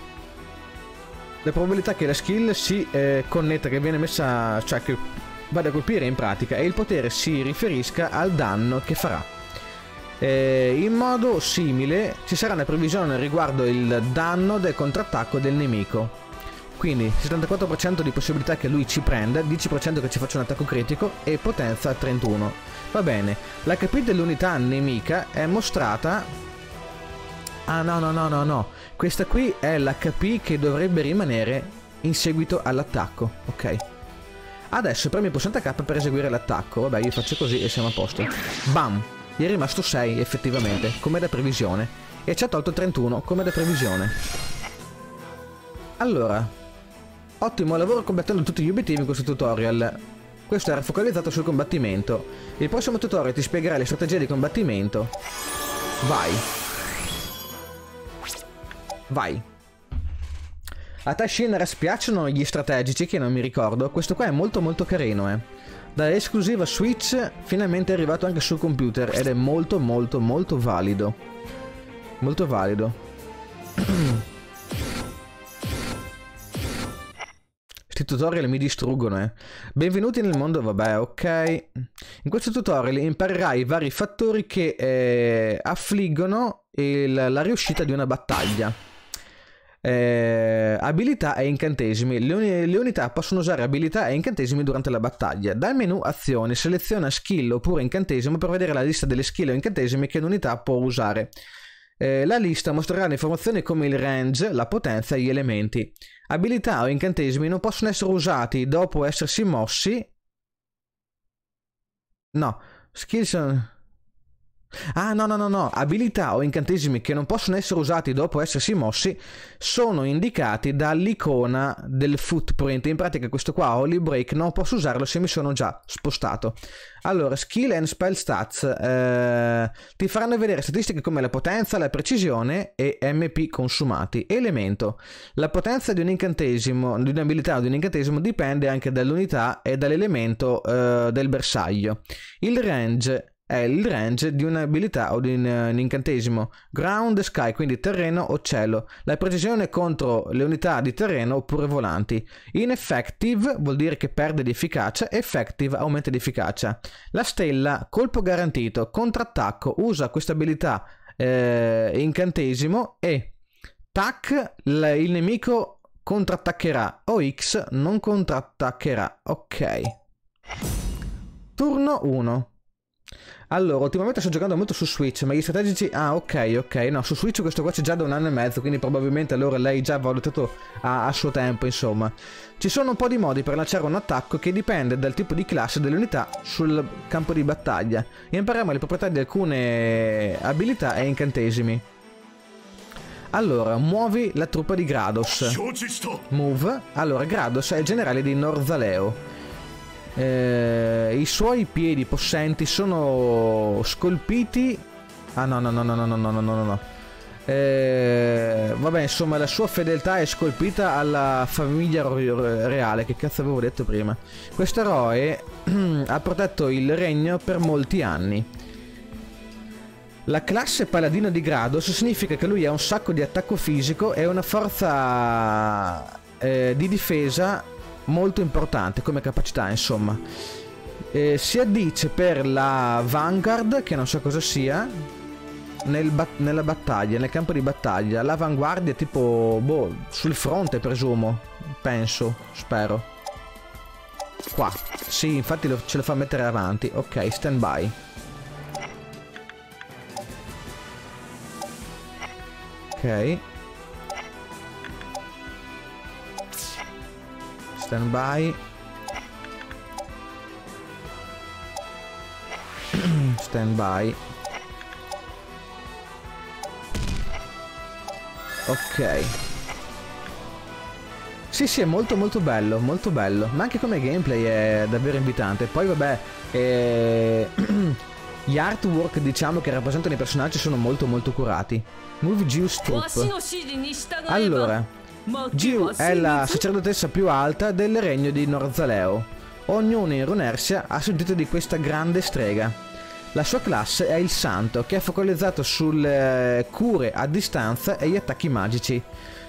la probabilità che la skill si eh, connetta, che viene messa, cioè che vada a colpire in pratica, e il potere si riferisca al danno che farà. Eh, in modo simile ci sarà una previsione riguardo il danno del contrattacco del nemico. Quindi settantaquattro per cento di possibilità che lui ci prenda, dieci per cento che ci faccia un attacco critico e potenza trentuno. Va bene, l'H P dell'unità nemica è mostrata... Ah no no no no no, questa qui è l'H P che dovrebbe rimanere in seguito all'attacco, ok. Adesso premi il pulsante K per eseguire l'attacco, vabbè io faccio così e siamo a posto. Bam, gli è rimasto sei effettivamente, come da previsione. e ci ha tolto trentuno come da previsione. Allora, ottimo lavoro completando tutti gli obiettivi in questo tutorial. Questo era focalizzato sul combattimento. Il prossimo tutorial ti spiegherà le strategie di combattimento. Vai. Vai. A te Shinra piacciono gli strategici che non mi ricordo. Questo qua è molto molto carino, eh. Da esclusiva Switch finalmente è arrivato anche sul computer ed è molto molto molto valido. Molto valido. Questi tutorial mi distruggono, eh. Benvenuti nel mondo, vabbè, ok. In questo tutorial imparerai i vari fattori che eh, affliggono il, la riuscita di una battaglia. Eh, abilità e incantesimi. Le, uni le unità possono usare abilità e incantesimi durante la battaglia. Dal menu azioni seleziona skill oppure incantesimo per vedere la lista delle skill o incantesimi che un'unità può usare. Eh, la lista mostrerà le informazioni come il range, la potenza e gli elementi. Abilità o incantesimi non possono essere usati dopo essersi mossi. No, skill sono... Ah, no, no, no, no. Abilità o incantesimi che non possono essere usati dopo essersi mossi sono indicati dall'icona del footprint. In pratica questo qua, Holy Break, non posso usarlo se mi sono già spostato. Allora, skill and spell stats eh, ti faranno vedere statistiche come la potenza, la precisione e M P consumati. Elemento. La potenza di un incantesimo, di un'abilità o di un incantesimo dipende anche dall'unità e dall'elemento eh, del bersaglio. Il range è il range di un'abilità o di un, un incantesimo. Ground, sky, quindi terreno o cielo. La precisione contro le unità di terreno oppure volanti. Ineffective vuol dire che perde di efficacia, effective aumenta di efficacia. La stella, colpo garantito, contrattacco, usa questa abilità eh, incantesimo e tac, il nemico contrattaccherà o X non contrattaccherà. Ok. Turno uno. Allora, ultimamente sto giocando molto su Switch, ma gli strategici... Ah, ok, ok. No, su Switch questo qua c'è già da un anno e mezzo, quindi probabilmente allora lei già ha valutato a, a suo tempo, insomma. Ci sono un po' di modi per lanciare un attacco che dipende dal tipo di classe delle unità sul campo di battaglia. Impariamo le proprietà di alcune abilità e incantesimi. Allora, muovi la truppa di Grados. Move. Allora, Grados è il generale di Norzaleo. Eh, i suoi piedi possenti sono scolpiti. Ah no no no no no no no no no no eh, vabbè, insomma, la sua fedeltà è scolpita alla famiglia reale. Che cazzo avevo detto prima? Questo eroe ha protetto il regno per molti anni. La classe paladino di Grados significa che lui ha un sacco di attacco fisico e una forza eh, di difesa molto importante come capacità, insomma. Eh, si addice per la Vanguard, che non so cosa sia, nel ba nella battaglia, nel campo di battaglia. L'avanguardia tipo, boh, sul fronte presumo, penso, spero. Qua, sì, infatti lo, ce lo fa mettere avanti. Ok, stand by. Ok. Stand by. Stand by. Ok. Sì, sì, è molto molto bello, molto bello. Ma anche come gameplay è davvero invitante. Poi vabbè, eh... gli artwork, diciamo, che rappresentano i personaggi sono molto molto curati. Move Juice Troop. Allora, Jiu è la sacerdotessa più alta del regno di Norzaleo. Ognuno in Runersia ha sentito di questa grande strega. La sua classe è il santo, che è focalizzato sulle cure a distanza e gli attacchi magici,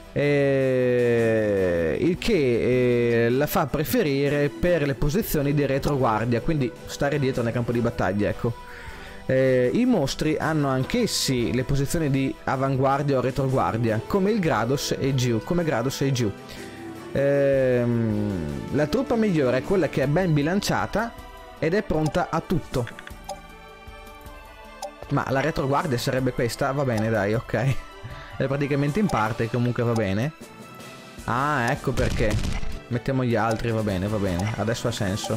e... il che eh, la fa preferire per le posizioni di retroguardia, quindi stare dietro nel campo di battaglia, ecco. Eh, I mostri hanno anch'essi le posizioni di avanguardia o retroguardia, come il Grados e Jiu, come Grados e Jiu. Eh, la truppa migliore è quella che è ben bilanciata ed è pronta a tutto. Ma la retroguardia sarebbe questa? Va bene, dai, ok. È praticamente in parte, comunque va bene. Ah, ecco perché. Mettiamo gli altri, va bene, va bene. Adesso ha senso.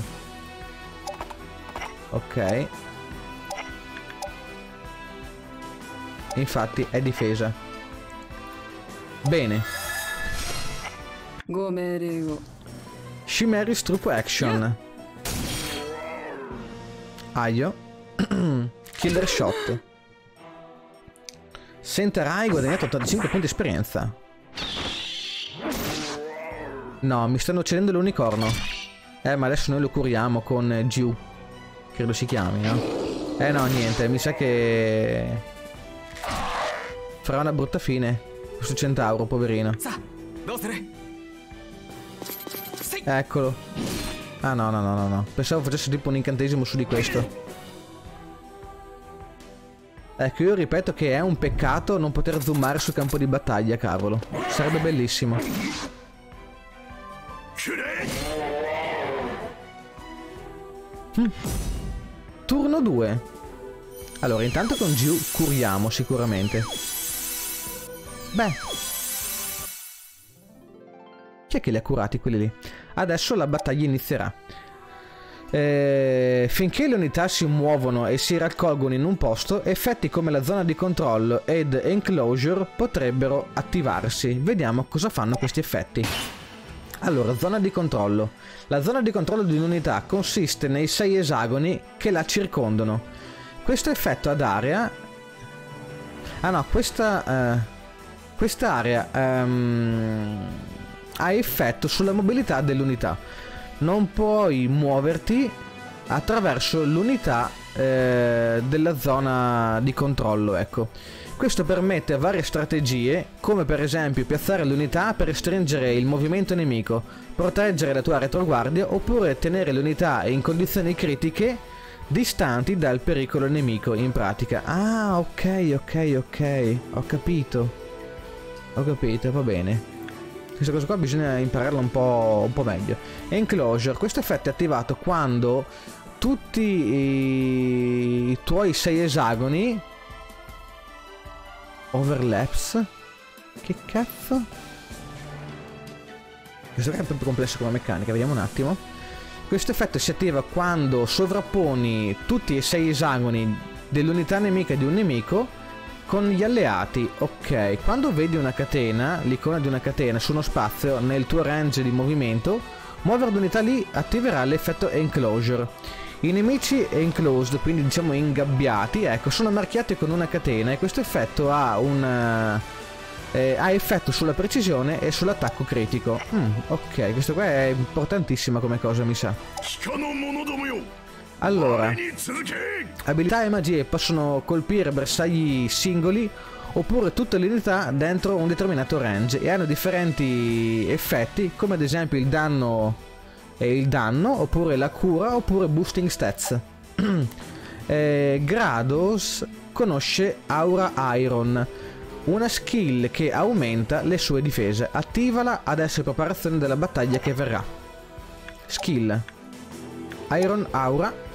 Ok. infatti è difesa. Bene. Shimmery Troop Action. Aio. Killer Shot. Senterai guadagnato ottantacinque punti di esperienza. No, mi stanno uccidendo l'unicorno. Eh, ma adesso noi lo curiamo con Giu. Credo si chiami, no? Eh no, niente, mi sa che farà una brutta fine questo centauro, poverino. Eccolo. Ah no, no, no, no, no. Pensavo facesse tipo un incantesimo su di questo. Ecco, io ripeto che è un peccato non poter zoomare sul campo di battaglia, cavolo. Sarebbe bellissimo. Hm. Turno due. Allora, intanto con Giu curiamo sicuramente. Beh. Chi è che li ha curati quelli lì? Adesso la battaglia inizierà. Eh, finché le unità si muovono e si raccolgono in un posto, effetti come la zona di controllo ed enclosure potrebbero attivarsi. Vediamo cosa fanno questi effetti. Allora, zona di controllo. La zona di controllo di un'unità consiste nei sei esagoni che la circondano. Questo effetto ad area... Ah no, questa... Uh... Quest'area um... ha effetto sulla mobilità dell'unità. Non puoi muoverti attraverso l'unità eh, della zona di controllo, ecco. Questo permette varie strategie, come per esempio piazzare l'unità per restringere il movimento nemico, proteggere la tua retroguardia oppure tenere le unità in condizioni critiche distanti dal pericolo nemico in pratica. Ah, ok, ok, ok, ho capito. Ho capito, va bene. Questa cosa qua bisogna impararla un po', un po' meglio. Enclosure, questo effetto è attivato quando tutti i, i tuoi sei esagoni overlaps. Che cazzo? Questo è un po' più complesso come meccanica, vediamo un attimo. Questo effetto si attiva quando sovrapponi tutti e sei esagoni dell'unità nemica di un nemico con gli alleati. Ok, quando vedi una catena, l'icona di una catena su uno spazio nel tuo range di movimento, muovere l'unità lì attiverà l'effetto enclosure. I nemici enclosed, quindi diciamo ingabbiati, ecco, sono marchiati con una catena e questo effetto ha un eh, ha effetto sulla precisione e sull'attacco critico. Mm, ok, questo qua è importantissima come cosa, mi sa. Allora, abilità e magie possono colpire bersagli singoli oppure tutte le unità dentro un determinato range e hanno differenti effetti, come ad esempio il danno e il danno, oppure la cura, oppure boosting stats. eh, Grados conosce Aura Iron, una skill che aumenta le sue difese. Attivala adesso in preparazione della battaglia che verrà. Skill Iron Aura.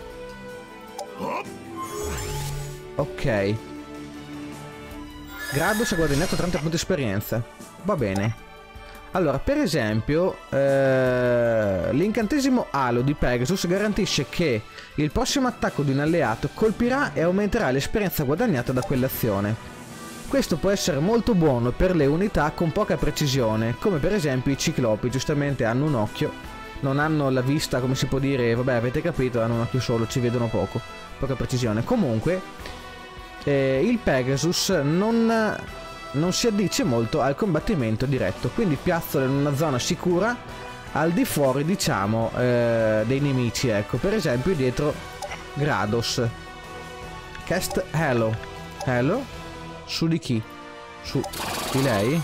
Ok. Grados ha guadagnato trenta punti di esperienza. Va bene. Allora, per esempio, eh, l'incantesimo Halo di Pegasus garantisce che il prossimo attacco di un alleato colpirà e aumenterà l'esperienza guadagnata da quell'azione. Questo può essere molto buono per le unità con poca precisione, come per esempio i ciclopi, giustamente hanno un occhio, non hanno la vista, come si può dire, vabbè, avete capito, hanno un occhio solo, ci vedono poco, poca precisione. Comunque, eh, il Pegasus non... non si addice molto al combattimento diretto, quindi piazzalo in una zona sicura al di fuori, diciamo, eh, dei nemici, ecco, per esempio dietro Grados. Cast Halo. Halo? Su di chi? Su di lei?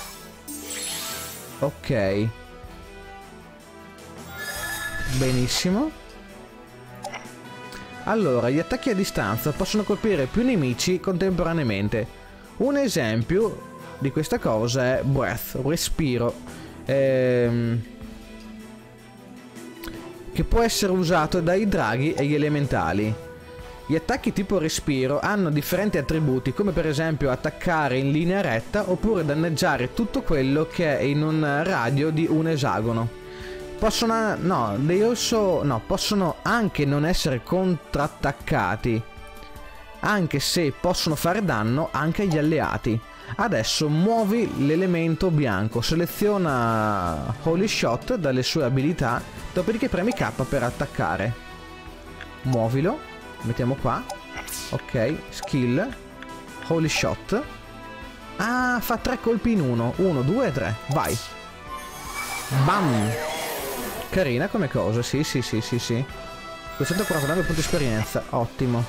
Ok. Benissimo. Allora, gli attacchi a distanza possono colpire più nemici contemporaneamente. Un esempio di questa cosa è Breath, respiro, ehm, che può essere usato dai draghi e gli elementali. Gli attacchi tipo respiro hanno differenti attributi, come per esempio attaccare in linea retta oppure danneggiare tutto quello che è in un radio di un esagono. Possono, no, dei also, no, possono anche non essere contrattaccati. anche se possono fare danno anche agli alleati. Adesso muovi l'elemento bianco, seleziona Holy Shot dalle sue abilità, dopodiché premi K per attaccare. Muovilo, mettiamo qua, ok, skill, Holy Shot. Ah, fa tre colpi in uno, uno, due, tre, vai. Bam! Carina come cosa, sì, sì, sì, sì, sì. duecentoquarantanove punti esperienza, ottimo.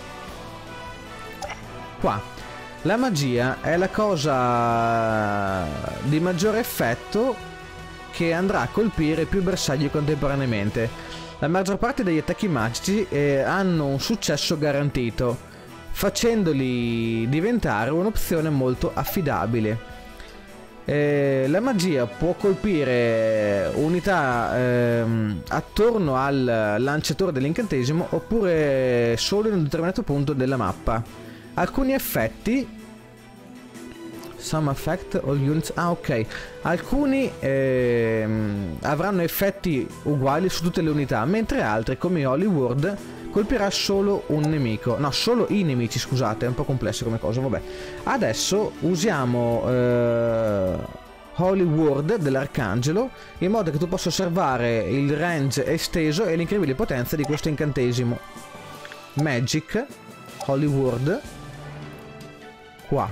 Qua. La magia è la cosa di maggiore effetto che andrà a colpire più bersagli contemporaneamente. La maggior parte degli attacchi magici eh, hanno un successo garantito, facendoli diventare un'opzione molto affidabile. Eh, la magia può colpire unità ehm, attorno al lanciatore dell'incantesimo oppure solo in un determinato punto della mappa. Alcuni effetti, some effect all units, ah ok, alcuni ehm, avranno effetti uguali su tutte le unità, mentre altri come Holy Word colpirà solo un nemico, no, solo i nemici, scusate, è un po' complesso come cosa, vabbè. Adesso usiamo eh, Holy Word dell'Arcangelo in modo che tu possa osservare il range esteso e l'incredibile potenza di questo incantesimo. Magic, Holy Word, qua.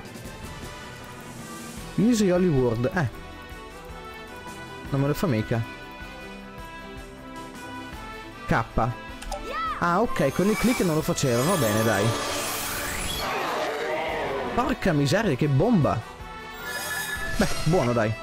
Use Holy Word, eh. Non me lo fa mica. K. Ah, ok, con il click non lo faceva, va bene, dai. Porca miseria, che bomba! Beh, buono, dai.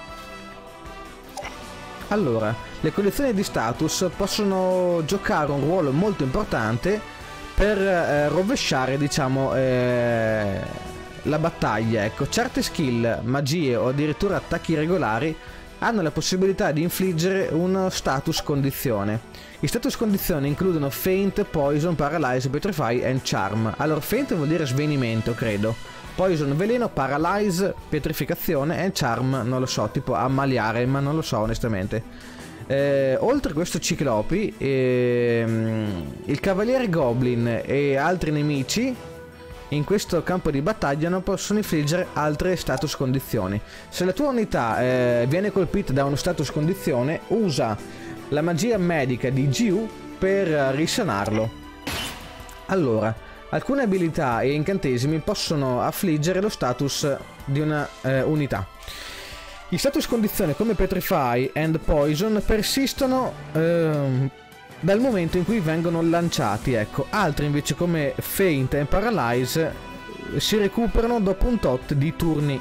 Allora, le collezioni di status possono giocare un ruolo molto importante per eh, rovesciare, diciamo, eh, la battaglia. Ecco, certe skill, magie o addirittura attacchi regolari hanno la possibilità di infliggere uno status condizione. I status condizione includono Feint, Poison, Paralyze, Petrify e Charm. Allora, Feint vuol dire svenimento, credo. Poison, veleno, Paralyze, Petrificazione e Charm, non lo so, tipo ammaliare, ma non lo so onestamente. Eh, oltre a questo Ciclopi, ehm, il Cavaliere Goblin e altri nemici in questo campo di battaglia non possono infliggere altre status condizioni. Se la tua unità eh, viene colpita da uno status condizione, usa la magia medica di G U per risanarlo. Allora, alcune abilità e incantesimi possono affliggere lo status di una eh, unità. Gli status condizione come Petrify and Poison persistono eh, dal momento in cui vengono lanciati, ecco. Altri invece come Feint e Paralyze si recuperano dopo un tot di turni.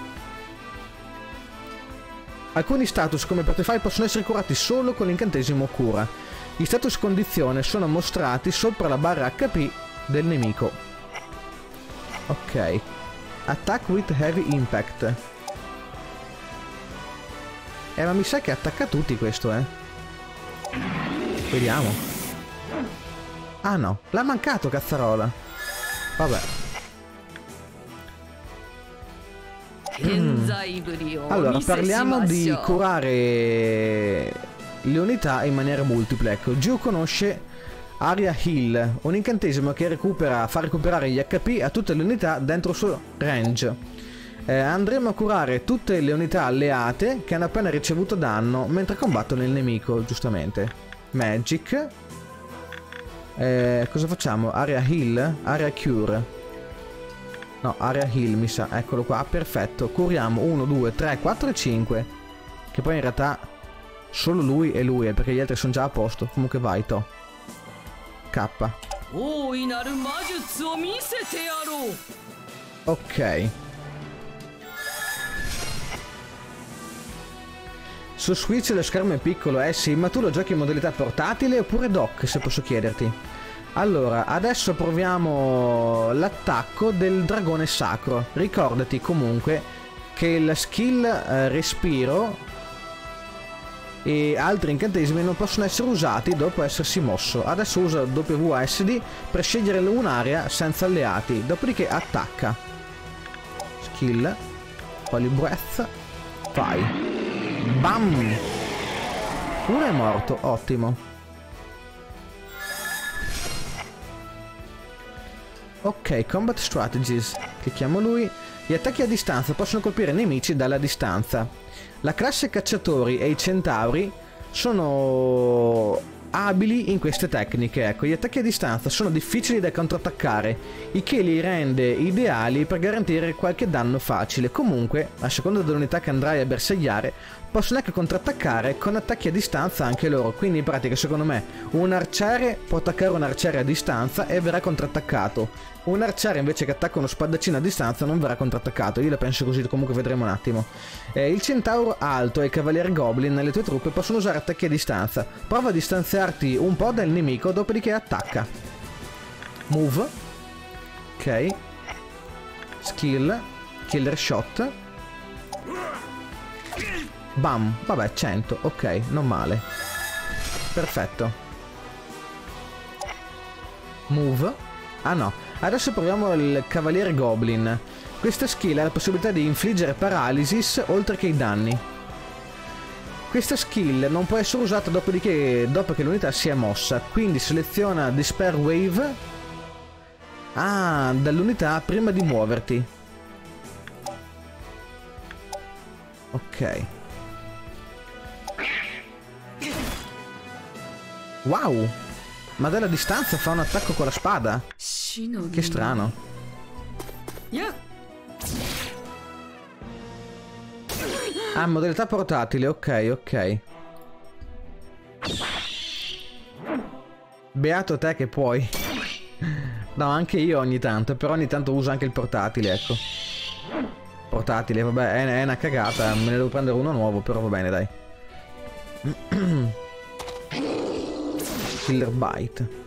Alcuni status come Petrify possono essere curati solo con l'incantesimo cura. Gli status condizione sono mostrati sopra la barra H P del nemico. Ok. Attack with heavy impact. Eh, ma mi sa che attacca tutti questo, eh. Vediamo. Ah no, l'ha mancato, cazzarola. Vabbè. Mm. Allora, parliamo di curare le unità in maniera multipla. Ecco, Gio conosce Area Heal, un incantesimo che recupera, fa recuperare gli H P a tutte le unità dentro il suo range. Eh, andremo a curare tutte le unità alleate che hanno appena ricevuto danno mentre combattono il nemico, giustamente. Magic. Eh, cosa facciamo? Area Heal? Area Cure. No, Area Heal mi sa. Eccolo qua, perfetto. Curiamo uno, due, tre, quattro e cinque. Che poi in realtà solo lui e lui, perché gli altri sono già a posto. Comunque vai, to. K. Ok. Su Switch lo schermo è piccolo, eh sì, ma tu lo giochi in modalità portatile oppure dock, se posso chiederti? Allora, adesso proviamo l'attacco del dragone sacro. Ricordati comunque che la skill eh, respiro e altri incantesimi non possono essere usati dopo essersi mosso. Adesso usa W S D per scegliere un'area senza alleati, dopodiché attacca. Skill, Holy Breath, vai. Bam! Uno è morto, ottimo. Ok, Combat Strategies. Clicchiamo lui. Gli attacchi a distanza possono colpire nemici dalla distanza. La classe cacciatori e i centauri sono abili in queste tecniche. Ecco, gli attacchi a distanza sono difficili da contrattaccare, il che li rende ideali per garantire qualche danno facile. Comunque, a seconda dell'unità che andrai a bersagliare, possono anche contrattaccare con attacchi a distanza anche loro. Quindi in pratica, secondo me, un arciere può attaccare un arciere a distanza e verrà contrattaccato. Un arciere invece che attacca uno spadaccino a distanza non verrà contrattaccato. Io la penso così, comunque vedremo un attimo. Eh, il centauro alto e il cavaliere goblin nelle tue truppe possono usare attacchi a distanza. Prova a distanziarti un po' dal nemico, dopodiché attacca. Move. Ok. Skill. Killer shot. Bam. Vabbè, cento. Ok, non male. Perfetto. Move. Ah no, adesso proviamo il cavaliere goblin. Questa skill ha la possibilità di infliggere paralysis oltre che i danni. Questa skill non può essere usata dopodiché, dopo che l'unità si è mossa, quindi seleziona Despair Wave ah, dall'unità prima di muoverti. Ok. Wow! Ma dalla distanza fa un attacco con la spada? Che strano. Ah, modalità portatile, ok, ok. Beato te che puoi. No, anche io ogni tanto, però ogni tanto uso anche il portatile, ecco. Portatile, vabbè, è, è una cagata, me ne devo prendere uno nuovo, però va bene, dai. Killer Bite.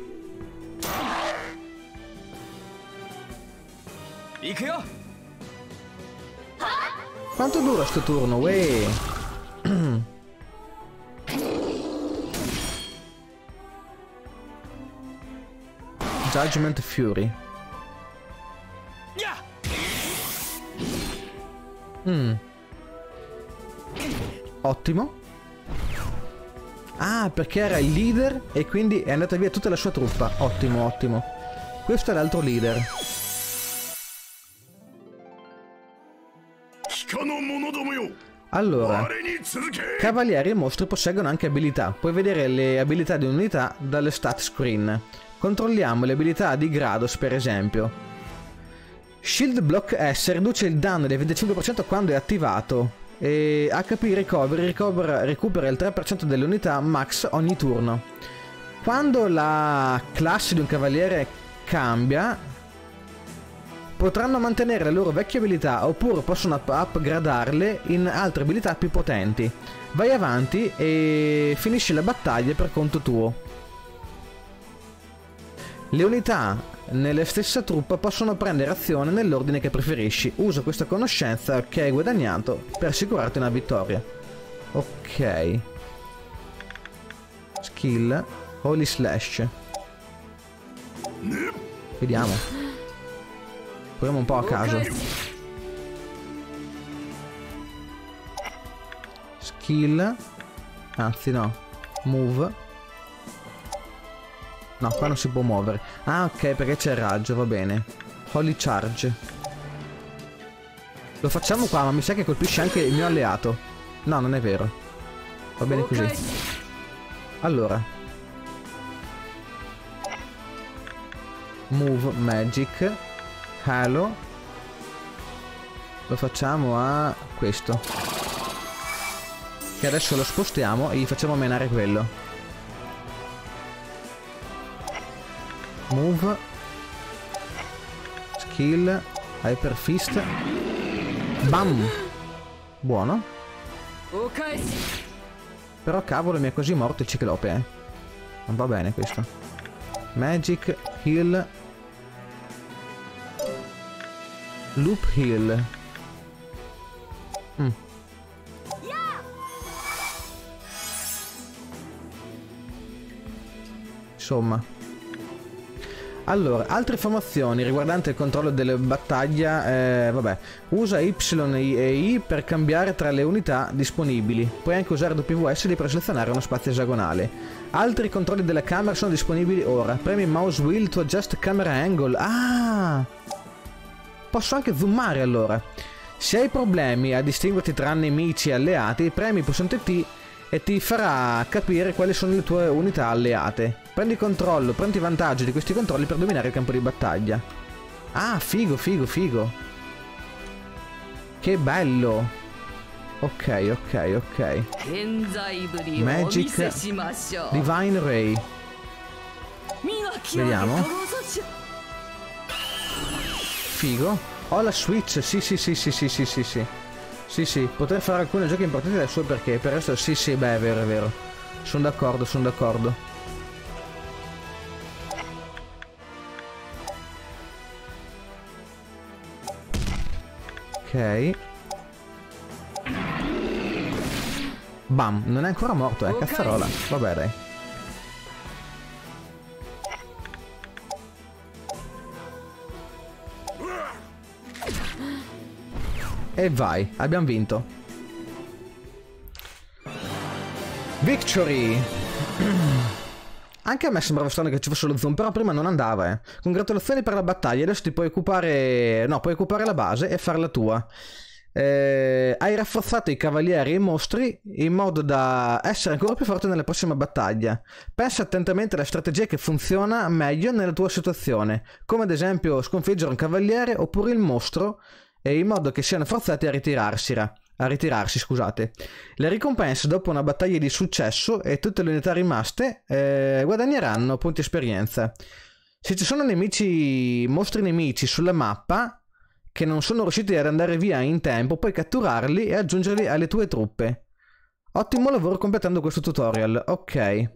Quanto dura sto turno? Uè. Judgment Fury. Mm. Ottimo. Ah, perché era il leader e quindi è andata via tutta la sua truppa. Ottimo, ottimo. Questo è l'altro leader. Allora, cavalieri e mostri posseggono anche abilità. Puoi vedere le abilità di un'unità dalle stat screen. Controlliamo le abilità di Grados, per esempio. Shield Block S riduce il danno del venticinque per cento quando è attivato. E H P Recovery recupera, recupera il tre per cento dell'unità max ogni turno. Quando la classe di un cavaliere cambia, potranno mantenere le loro vecchie abilità oppure possono up upgradarle in altre abilità più potenti. Vai avanti e finisci la battaglia per conto tuo. Le unità nella stessa truppa possono prendere azione nell'ordine che preferisci. Usa questa conoscenza che hai guadagnato per assicurarti una vittoria. Ok. Skill Holy Slash. Vediamo. Proviamo un po' a caso. Skill. Anzi no. Move. No, qua non si può muovere. Ah, ok, perché c'è il raggio, va bene. Holy Charge. Lo facciamo qua, ma mi sa che colpisce anche il mio alleato. No, non è vero. Va bene così. Allora. Move Magic. Halo. Lo facciamo a questo. Che adesso lo spostiamo e gli facciamo menare quello. Move. Skill. Hyper Fist. Bam. Buono. Però cavolo, mi è quasi morto il ciclope, eh. Non va bene questo. Magic. Heal. Loop Heal. Mm. Insomma. Allora, altre informazioni riguardanti il controllo delle battaglie, eh, vabbè, usa Y e I per cambiare tra le unità disponibili, puoi anche usare W S D per selezionare uno spazio esagonale. Altri controlli della camera sono disponibili ora, premi mouse wheel to adjust camera angle, ah! Posso anche zoomare allora. Se hai problemi a distinguerti tra nemici e alleati, premi il pulsante T e ti farà capire quali sono le tue unità alleate. Prendi controllo, prendi vantaggio di questi controlli per dominare il campo di battaglia. Ah, figo, figo, figo. Che bello. Ok, ok, ok. Magic Divine Ray. Vediamo. Figo. Ho la Switch, sì, sì, sì, sì, sì, sì, sì, sì. Sì, sì, potrei fare alcuni giochi importanti del suo perché, per il resto sì, sì, beh, è vero, è vero. Sono d'accordo, sono d'accordo. Ok. Bam, non è ancora morto, eh, cazzarola. Vabbè, dai. E vai, abbiamo vinto. Victory! Anche a me sembrava strano che ci fosse lo zoom, però prima non andava, eh. Congratulazioni per la battaglia, adesso ti puoi occupare... No, puoi occupare la base e fare la tua. Eh, hai rafforzato i cavalieri e i mostri in modo da essere ancora più forte nella prossima battaglia. Pensa attentamente alla strategia che funziona meglio nella tua situazione, come ad esempio sconfiggere un cavaliere oppure il mostro, e in modo che siano forzati a ritirarsi, a ritirarsi, scusate. Le ricompense dopo una battaglia di successo e tutte le unità rimaste eh, guadagneranno punti esperienza. Se ci sono nemici, mostri nemici sulla mappa che non sono riusciti ad andare via in tempo, puoi catturarli e aggiungerli alle tue truppe. Ottimo lavoro completando questo tutorial. Ok.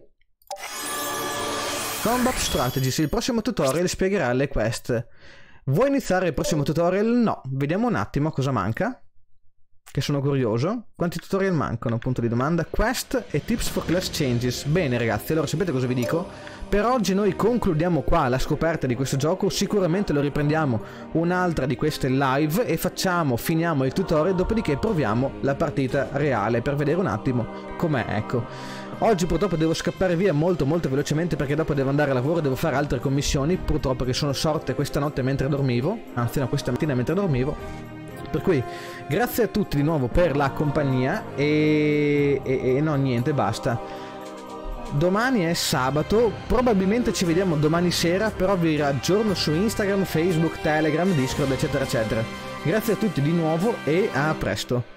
Combat Strategies, il prossimo tutorial spiegherà le quest. Vuoi iniziare il prossimo tutorial? No. Vediamo un attimo cosa manca, che sono curioso. Quanti tutorial mancano? Punto di domanda. Quest e tips for class changes. Bene ragazzi, allora sapete cosa vi dico? Per oggi noi concludiamo qua la scoperta di questo gioco. Sicuramente lo riprendiamo un'altra di queste live e facciamo, finiamo il tutorial, dopodiché proviamo la partita reale per vedere un attimo com'è, ecco. Oggi purtroppo devo scappare via molto molto velocemente perché dopo devo andare a lavoro e devo fare altre commissioni, purtroppo, che sono sorte questa notte mentre dormivo, anzi no, questa mattina mentre dormivo. Per cui grazie a tutti di nuovo per la compagnia e, e, e no, niente, basta. Domani è sabato, probabilmente ci vediamo domani sera, però vi aggiorno su Instagram, Facebook, Telegram, Discord, eccetera eccetera. Grazie a tutti di nuovo e a presto.